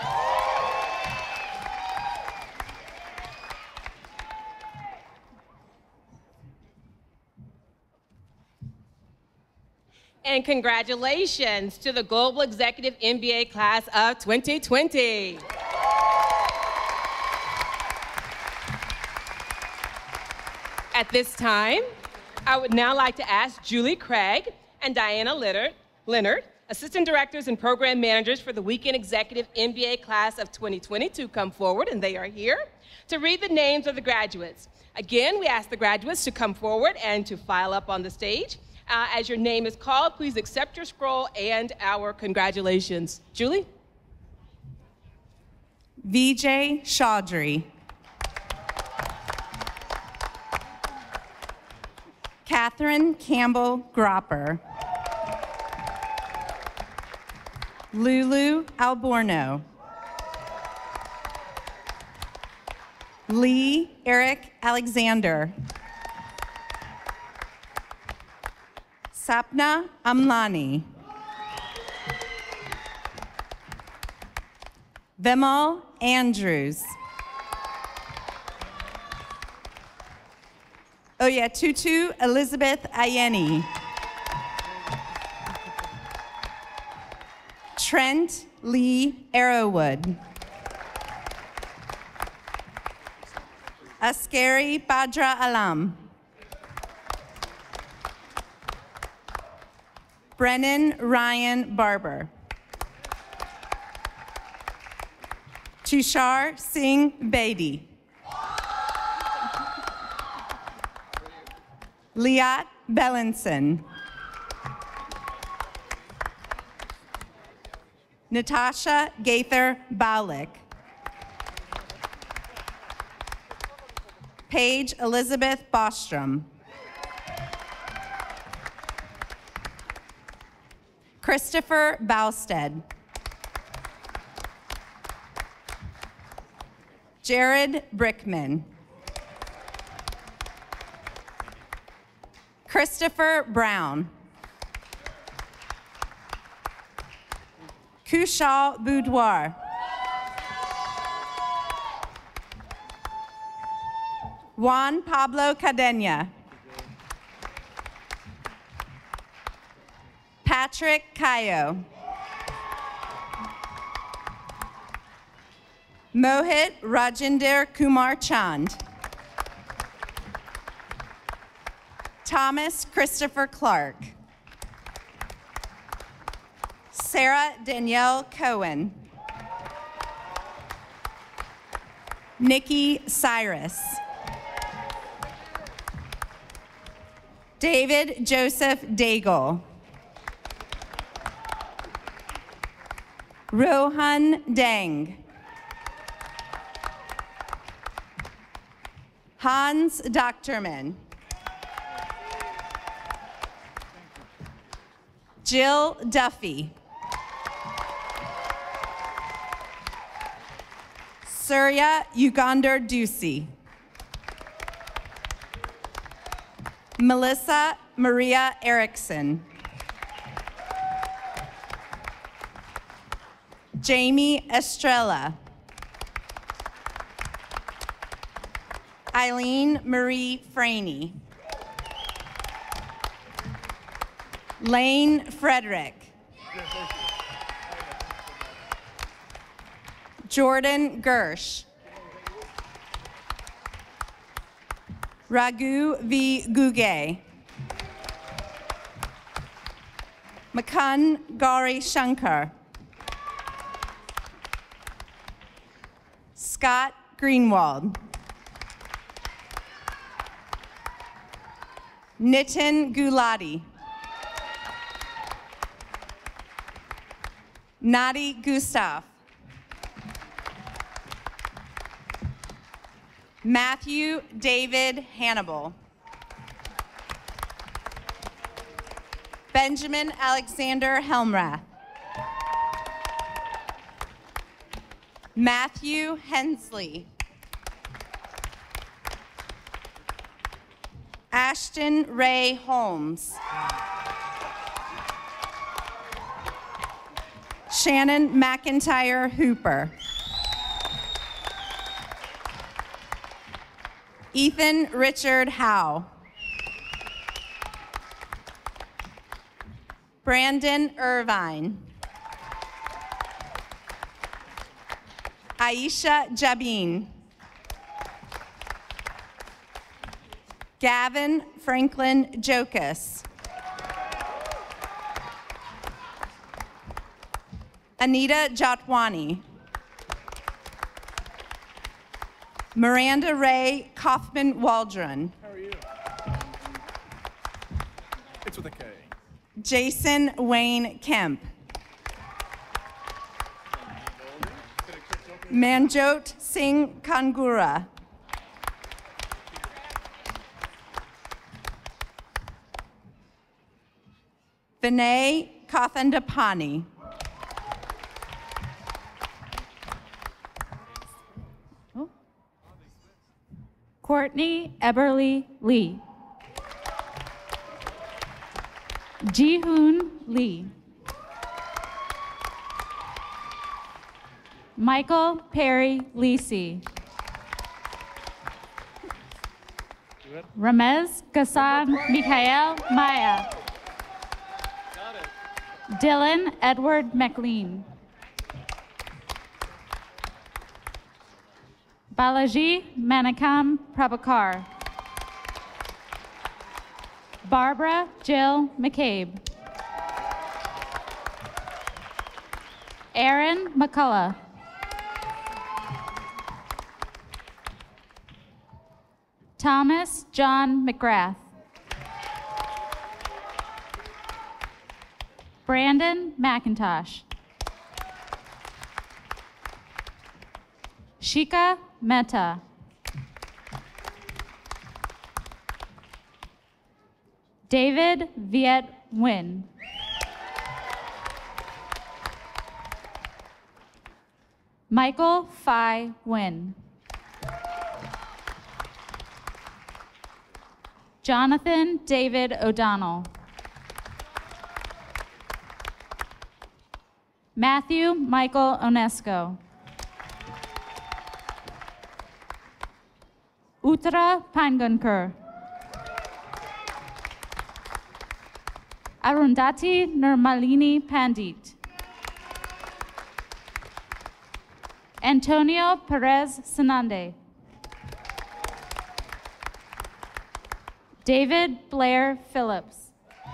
B: And congratulations to the Global Executive M B A class of twenty twenty. At this time, I would now like to ask Julie Craig and Diana Leonard, Leonard Assistant directors and program managers for the Weekend Executive M B A class of twenty twenty to come forward, and they are here to read the names of the graduates. Again, we ask the graduates to come forward and to file up on the stage. Uh, as your name is called, please accept your scroll and our congratulations. Julie?
R: Vijay Chaudhry. Catherine Campbell Gropper. Lulu Alborno. Lee Eric Alexander. Sapna Amlani. Vimal Andrews. Oyatutu Elizabeth Ayeni. Trent Lee Arrowwood. Askari Badra Alam. Brennan Ryan Barber. Tushar Singh Bedi. Liat Bellinson. Natasha Gaither Baulick. Paige Elizabeth Bostrom. Christopher Bausted. Jared Brickman. Christopher Brown. Kushal Boudoir. Juan Pablo Cadena. Patrick Kayo. Mohit Rajinder Kumar Chand. Thomas Christopher Clark. Sarah Danielle Cohen. Nikki Cyrus. David Joseph Daigle. Rohan Deng. Hans Doctorman. Jill Duffy. Surya Ugandar Ducey. Melissa Maria Erickson. Jamie Estrella. Eileen Marie Franey. Lane Frederick. Jordan Gersh. Raghu V. Guge. Makan Gauri Shankar. Scott Greenwald. Nitin Gulati. Nadi Gustav. Matthew David Hannibal. Benjamin Alexander Helmrath. Matthew Hensley. Ashton Ray Holmes. Shannon McIntyre Hooper. Ethan Richard Howe. Brandon Irvine. Aisha Jabin. Gavin Franklin Jokas. Anita Jotwani. Miranda Ray Kaufman-Waldron.
S: How are you? It's with a K.
R: Jason Wayne Kemp. Manjot Singh Kangura. Vinay Kathandapani.
T: Courtney Eberly Lee. Jihoon Lee. Michael Perry Lisi. Ramez Ghassan Mikhael Maya. Dylan Edward McLean. Balaji Manikam Prabhakar. Barbara Jill McCabe. Aaron McCullough. Thomas John McGrath. Brandon McIntosh. Shika Mehta. David Viet Nguyen. Michael Phi Nguyen. Jonathan David O'Donnell. Matthew Michael Onesco. Uttara Pangankar. Arundhati Nirmalini Pandit. Antonio Perez Sanande. David Blair Phillips.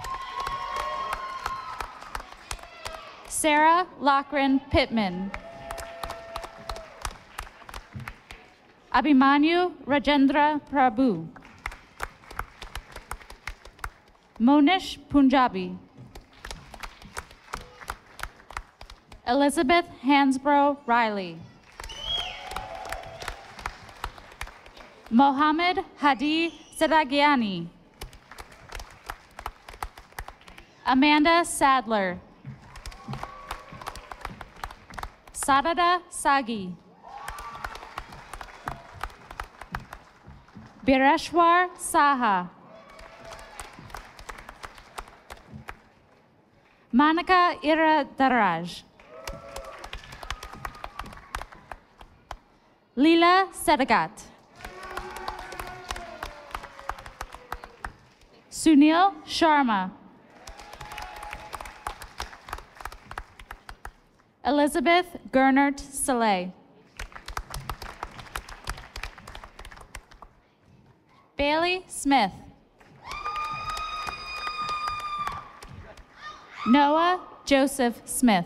T: Sarah Lochran Pittman. Abhimanyu Rajendra Prabhu. Monish Punjabi. Elizabeth Hansbrough Riley. Mohammed Hadi Sadagiani. Amanda Sadler. Sadada Sagi. Bireshwar Saha. Manika Ira Daraj. Leela Sedagat. Sunil Sharma. Elizabeth Gernert Saleh. Bailey Smith. Noah Joseph Smith.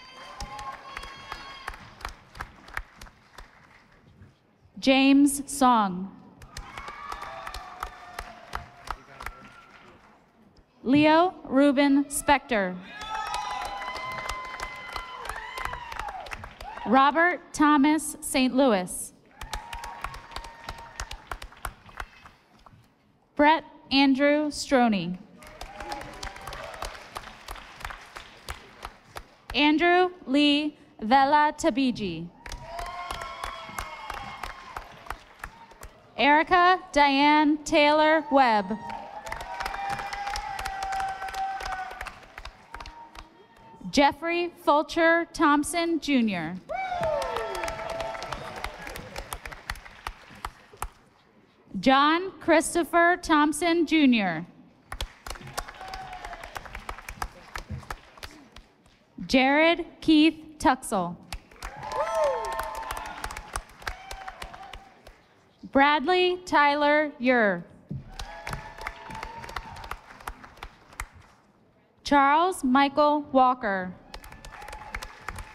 T: James Song. Leo Ruben Spector. Robert Thomas Saint Louis. Brett Andrew Stroney. Andrew Lee Vela Tabiji. Erica Diane Taylor Webb. Jeffrey Fulcher Thompson, Junior John Christopher Thompson, Junior Jared Keith Tuxell. Bradley Tyler Ure. Charles Michael Walker.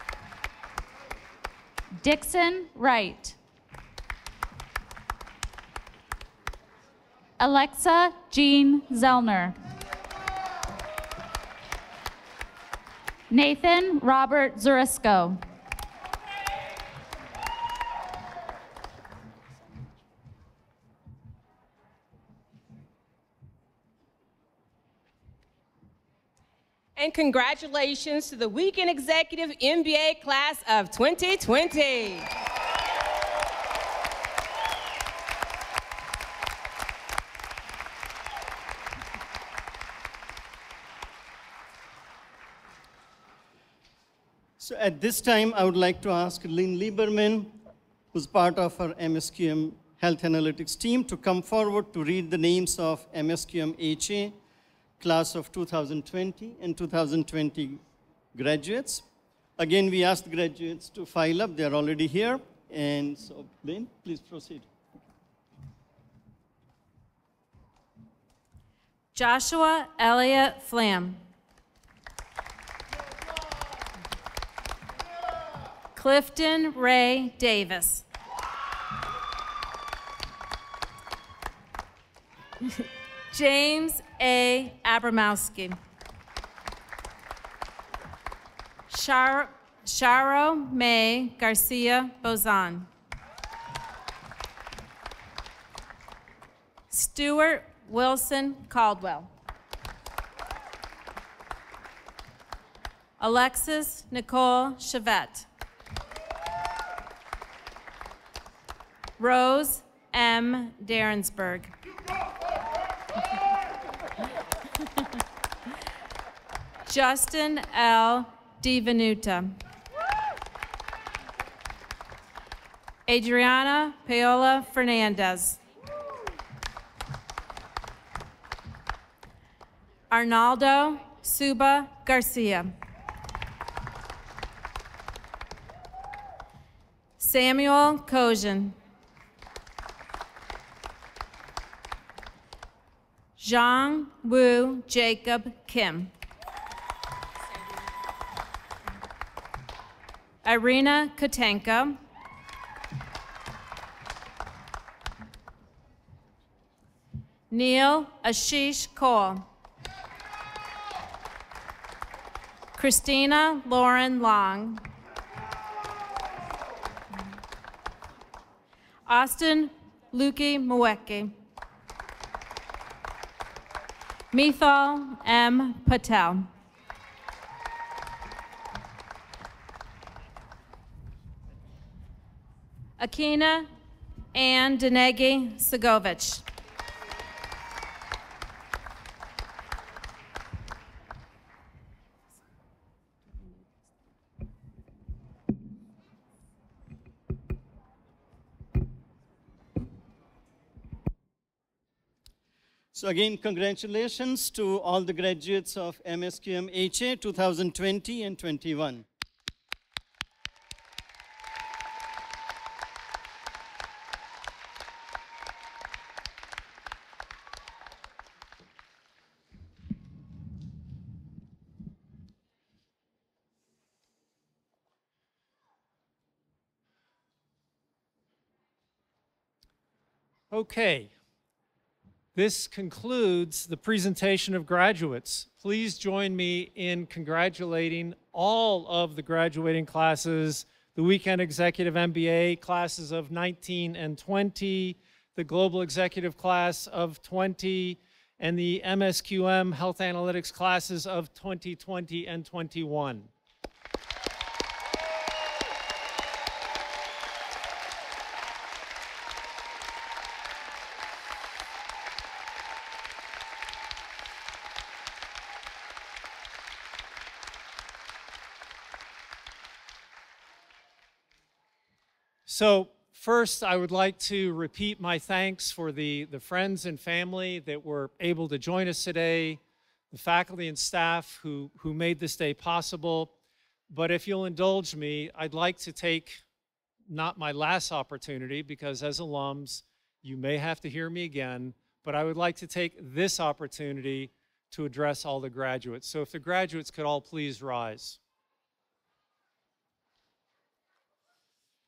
T: Dixon Wright. Alexa Jean Zellner. Nathan Robert Zurisco.
B: And congratulations to the Weekend Executive M B A class of twenty twenty.
J: So at this time, I would like to ask Lynn Lieberman, who's part of our M S Q M Health Analytics team, to come forward to read the names of M S Q M H A class of two thousand twenty and two thousand twenty graduates. Again, we asked graduates to file up. They're already here. And so, Lynn, please proceed.
Q: Joshua Elliott Flam. Clifton Ray Davis. James A. Abramowski. Shar Sharo May Garcia Bozan. Stuart Wilson Caldwell. Alexis Nicole Chavette. Rose M. Darensberg. Justin L. DiVenuta. Adriana Paola Fernandez. Arnaldo Suba Garcia. Samuel Kosian. Zhang Wu Jacob Kim. Irina Kotenko. Neil Ashish Kaul. Christina Lauren Long. Austin Luki Mweke. Mithal M. Patel. Akina Ann Denegi Segovich.
J: So again, congratulations to all the graduates of M S Q M H A two thousand twenty and twenty-one.
A: Okay. This concludes the presentation of graduates. Please join me in congratulating all of the graduating classes, the Weekend Executive M B A classes of nineteen and twenty, the Global Executive class of twenty, and the M S Q M Health Analytics classes of twenty twenty and twenty-one. So first, I would like to repeat my thanks for the, the friends and family that were able to join us today, the faculty and staff who, who made this day possible. But if you'll indulge me, I'd like to take not my last opportunity, because as alums, you may have to hear me again, but I would like to take this opportunity to address all the graduates. So if the graduates could all please rise.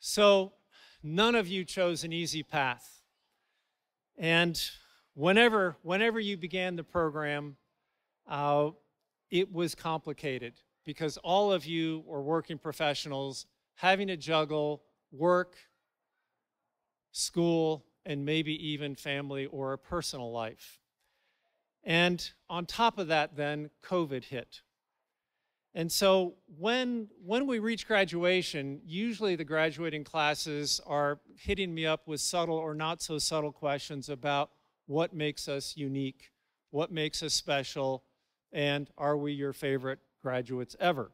A: So none of you chose an easy path. And whenever, whenever you began the program, uh, it was complicated because all of you were working professionals having to juggle work, school, and maybe even family or a personal life. And on top of that, then, COVID hit. And so when, when we reach graduation, usually the graduating classes are hitting me up with subtle or not so subtle questions about what makes us unique, what makes us special, and are we your favorite graduates ever?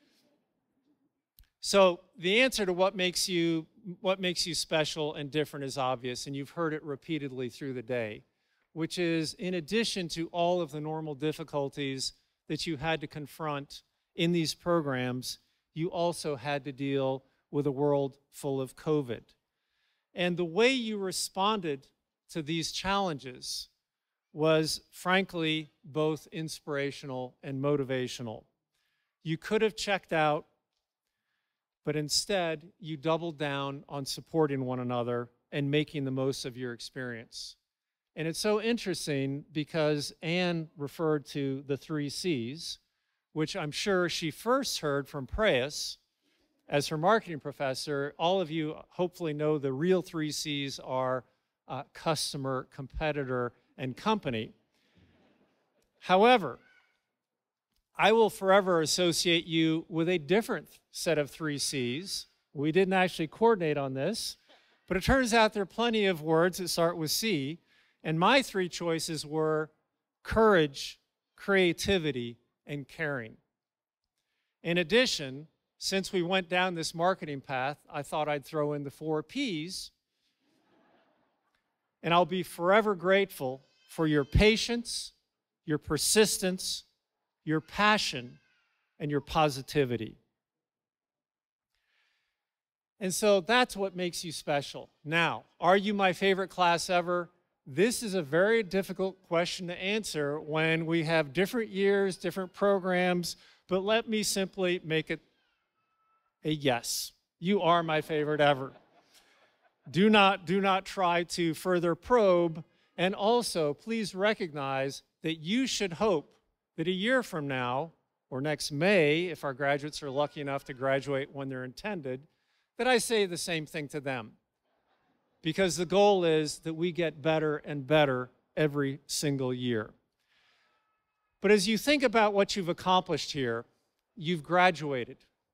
A: So the answer to what makes you, what makes you special and different is obvious, and you've heard it repeatedly through the day, which is in addition to all of the normal difficulties that you had to confront in these programs, you also had to deal with a world full of COVID. And the way you responded to these challenges was, frankly, both inspirational and motivational. You could have checked out, but instead, you doubled down on supporting one another and making the most of your experience. And it's so interesting because Anne referred to the three C's, which I'm sure she first heard from Preyas as her marketing professor. All of you hopefully know the real three C's are uh, customer, competitor, and company. However, I will forever associate you with a different set of three C's. We didn't actually coordinate on this, but it turns out there are plenty of words that start with C, and my three choices were courage, creativity, and caring. In addition, since we went down this marketing path, I thought I'd throw in the four P's, and I'll be forever grateful for your patience, your persistence, your passion, and your positivity. And so that's what makes you special. Now, are you my favorite class ever? This is a very difficult question to answer when we have different years, different programs, but let me simply make it a yes. You are my favorite ever. Do not, do not try to further probe, and also please recognize that you should hope that a year from now, or next May, if our graduates are lucky enough to graduate when they're intended, that I say the same thing to them. Because the goal is that we get better and better every single year. But as you think about what you've accomplished here, you've graduated.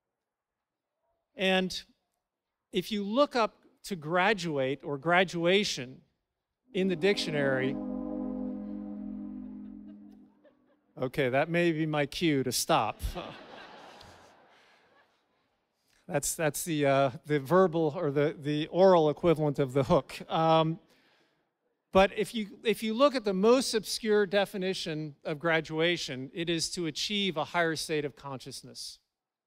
A: And if you look up to graduate or graduation in the dictionary, okay, that may be my cue to stop. That's, that's the, uh, the verbal or the, the oral equivalent of the hook. Um, but if you, if you look at the most obscure definition of graduation, it is to achieve a higher state of consciousness.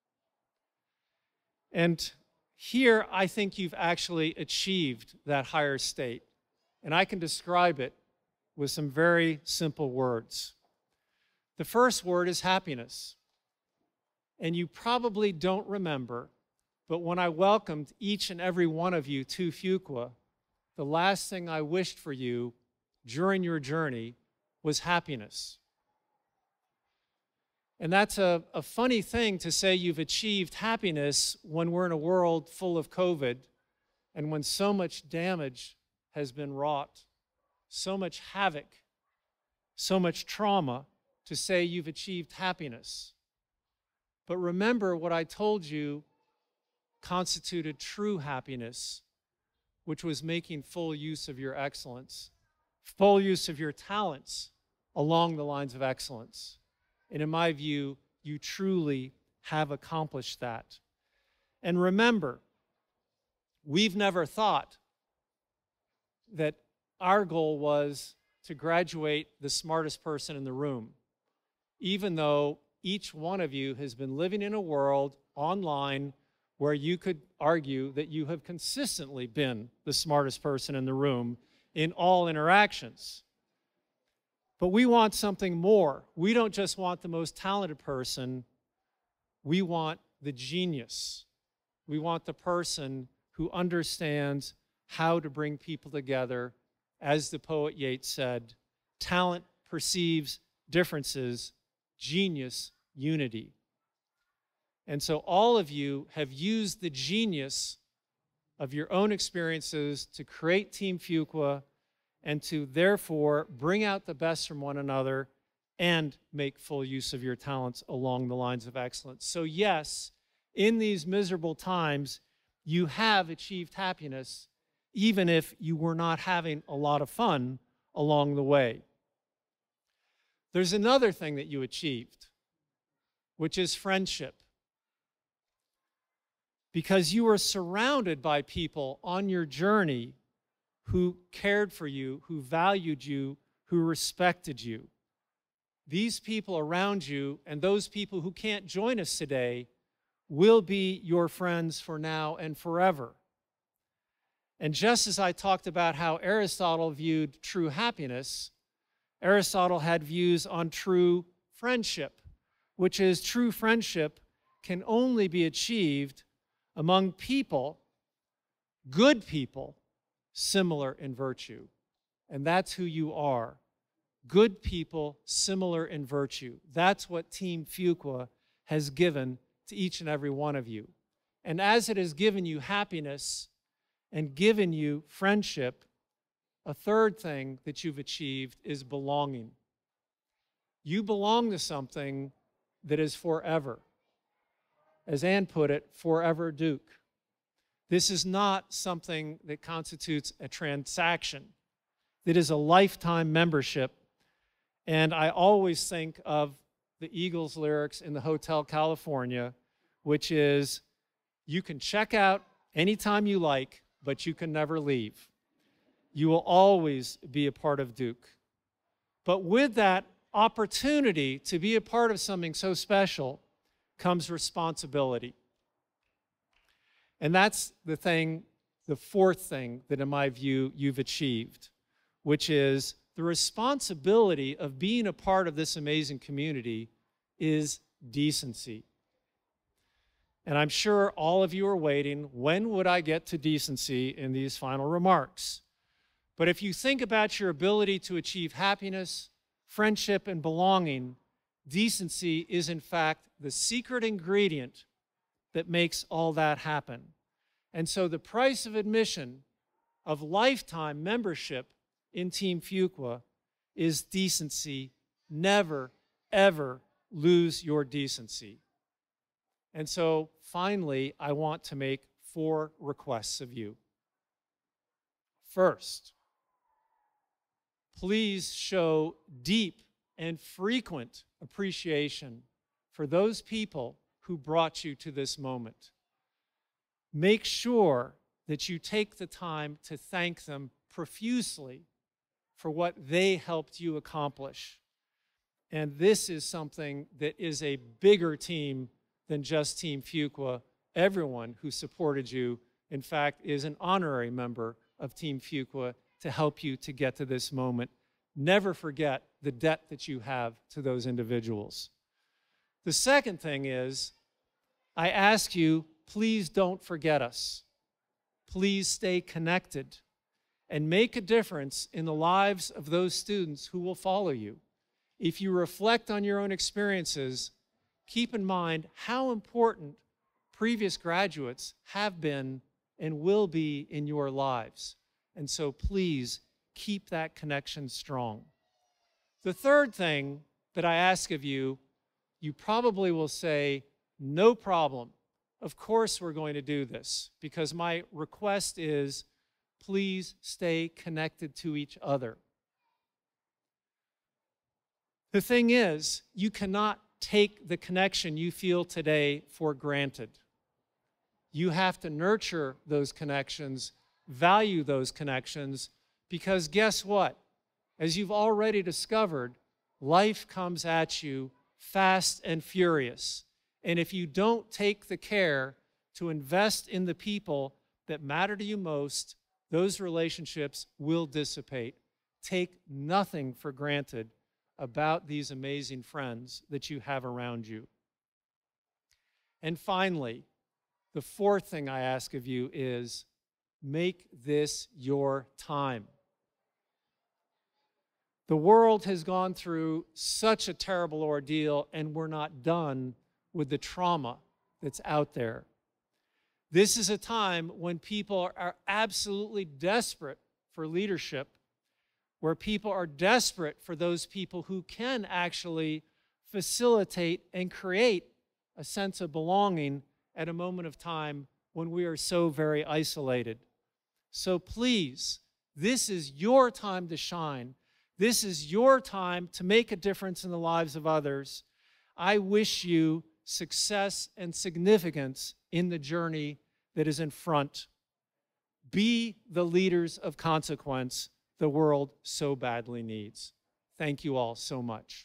A: And here, I think you've actually achieved that higher state. And I can describe it with some very simple words. The first word is happiness. And you probably don't remember, but when I welcomed each and every one of you to Fuqua, the last thing I wished for you during your journey was happiness. And that's a, a funny thing to say you've achieved happiness when we're in a world full of COVID and when so much damage has been wrought, so much havoc, so much trauma, to say you've achieved happiness. But remember what I told you constituted true happiness, which was making full use of your excellence, full use of your talents along the lines of excellence. And in my view, you truly have accomplished that. And remember, we've never thought that our goal was to graduate the smartest person in the room, even though each one of you has been living in a world online where you could argue that you have consistently been the smartest person in the room in all interactions. But we want something more. We don't just want the most talented person, we want the genius. We want the person who understands how to bring people together. As the poet Yeats said, talent perceives differences, genius unity. And so all of you have used the genius of your own experiences to create Team Fuqua and to therefore bring out the best from one another and make full use of your talents along the lines of excellence. So yes, in these miserable times, you have achieved happiness, even if you were not having a lot of fun along the way. There's another thing that you achieved, which is friendship. Because you were surrounded by people on your journey who cared for you, who valued you, who respected you. These people around you and those people who can't join us today will be your friends for now and forever. And just as I talked about how Aristotle viewed true happiness, Aristotle had views on true friendship, which is true friendship can only be achieved among people, good people, similar in virtue. And that's who you are. Good people, similar in virtue. That's what Team Fuqua has given to each and every one of you. And as it has given you happiness and given you friendship, a third thing that you've achieved is belonging. You belong to something that is forever. As Anne put it, forever Duke. This is not something that constitutes a transaction. It is a lifetime membership. And I always think of the Eagles lyrics in the Hotel California, which is, you can check out anytime you like, but you can never leave. You will always be a part of Duke. But with that opportunity to be a part of something so special comes responsibility. And that's the thing, the fourth thing that in my view you've achieved, which is the responsibility of being a part of this amazing community is decency. And I'm sure all of you are waiting, when would I get to decency in these final remarks? But if you think about your ability to achieve happiness, friendship, and belonging, decency is in fact the secret ingredient that makes all that happen. And so the price of admission of lifetime membership in Team Fuqua is decency. Never, ever lose your decency. And so finally, I want to make four requests of you. First, please show deep and frequent appreciation for those people who brought you to this moment. Make sure that you take the time to thank them profusely for what they helped you accomplish. And this is something that is a bigger team than just Team Fuqua. Everyone who supported you, in fact, is an honorary member of Team Fuqua to help you to get to this moment. Never forget the debt that you have to those individuals. The second thing is, I ask you, please don't forget us. Please stay connected and make a difference in the lives of those students who will follow you. If you reflect on your own experiences, keep in mind how important previous graduates have been and will be in your lives. And so please keep that connection strong. The third thing that I ask of you, you probably will say, no problem. Of course we're going to do this, because my request is, please stay connected to each other. The thing is, you cannot take the connection you feel today for granted. You have to nurture those connections, value those connections, because guess what? As you've already discovered, life comes at you fast and furious. And if you don't take the care to invest in the people that matter to you most, those relationships will dissipate. Take nothing for granted about these amazing friends that you have around you. And finally, the The fourth thing I ask of you is make this your time. The world has gone through such a terrible ordeal, and we're not done with the trauma that's out there. This is a time when people are absolutely desperate for leadership, where people are desperate for those people who can actually facilitate and create a sense of belonging at a moment of time when we are so very isolated. So please, this is your time to shine. This is your time to make a difference in the lives of others. I wish you success and significance in the journey that is in front. Be the leaders of consequence the world so badly needs. Thank you all so much.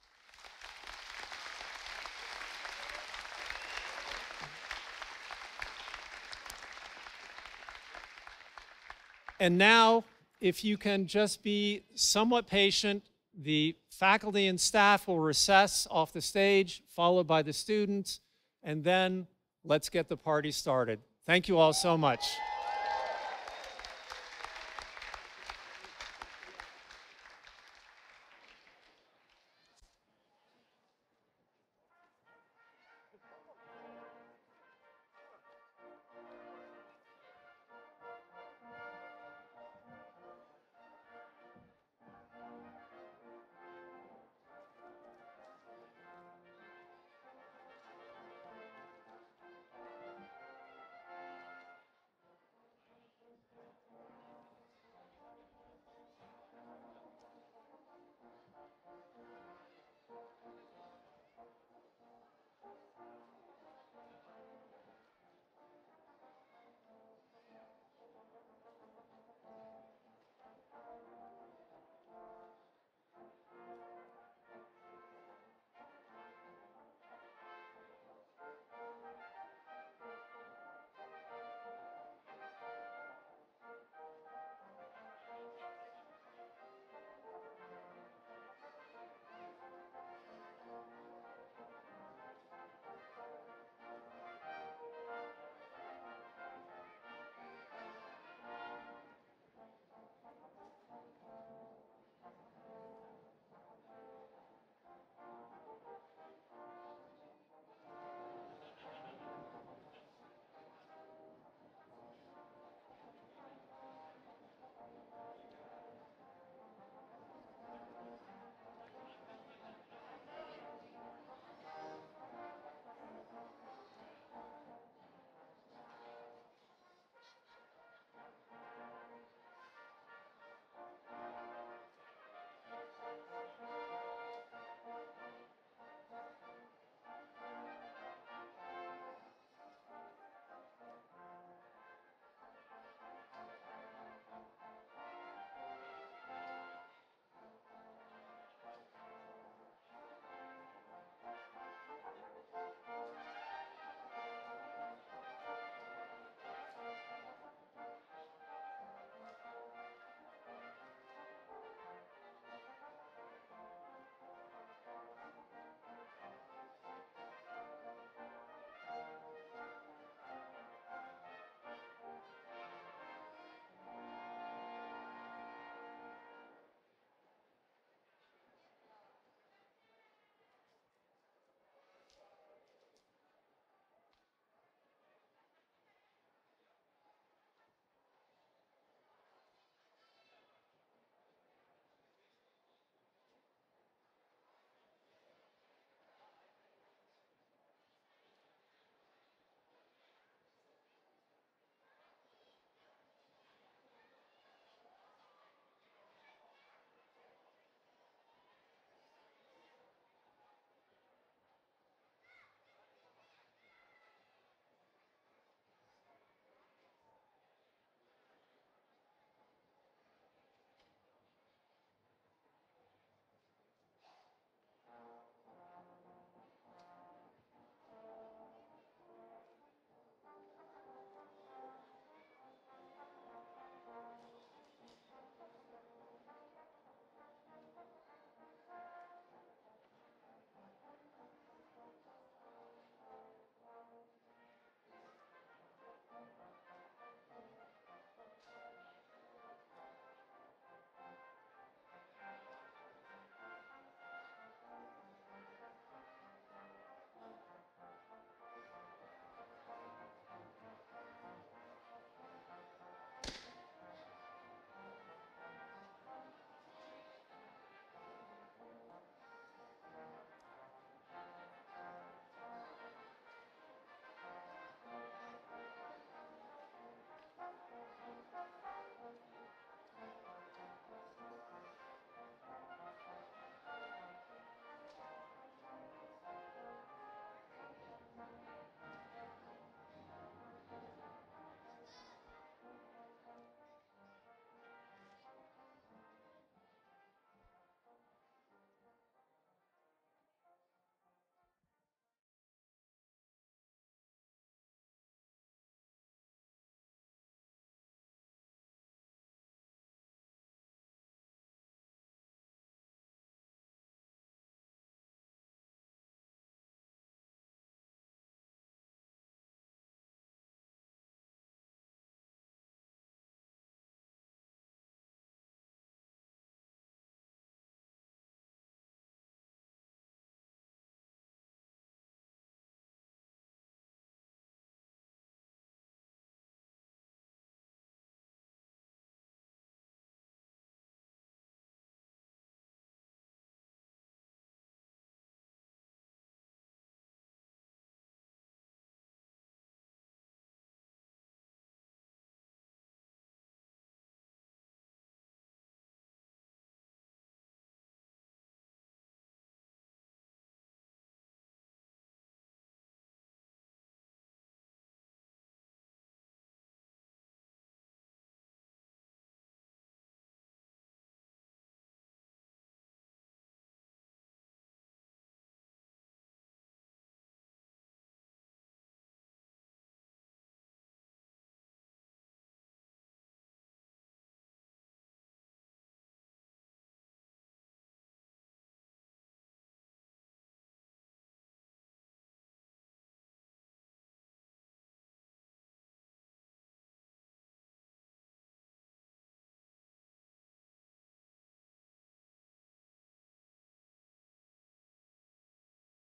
A: And now, if you can just be somewhat patient, the faculty and staff will recess off the stage, followed by the students, and then let's get the party started. Thank you all so much.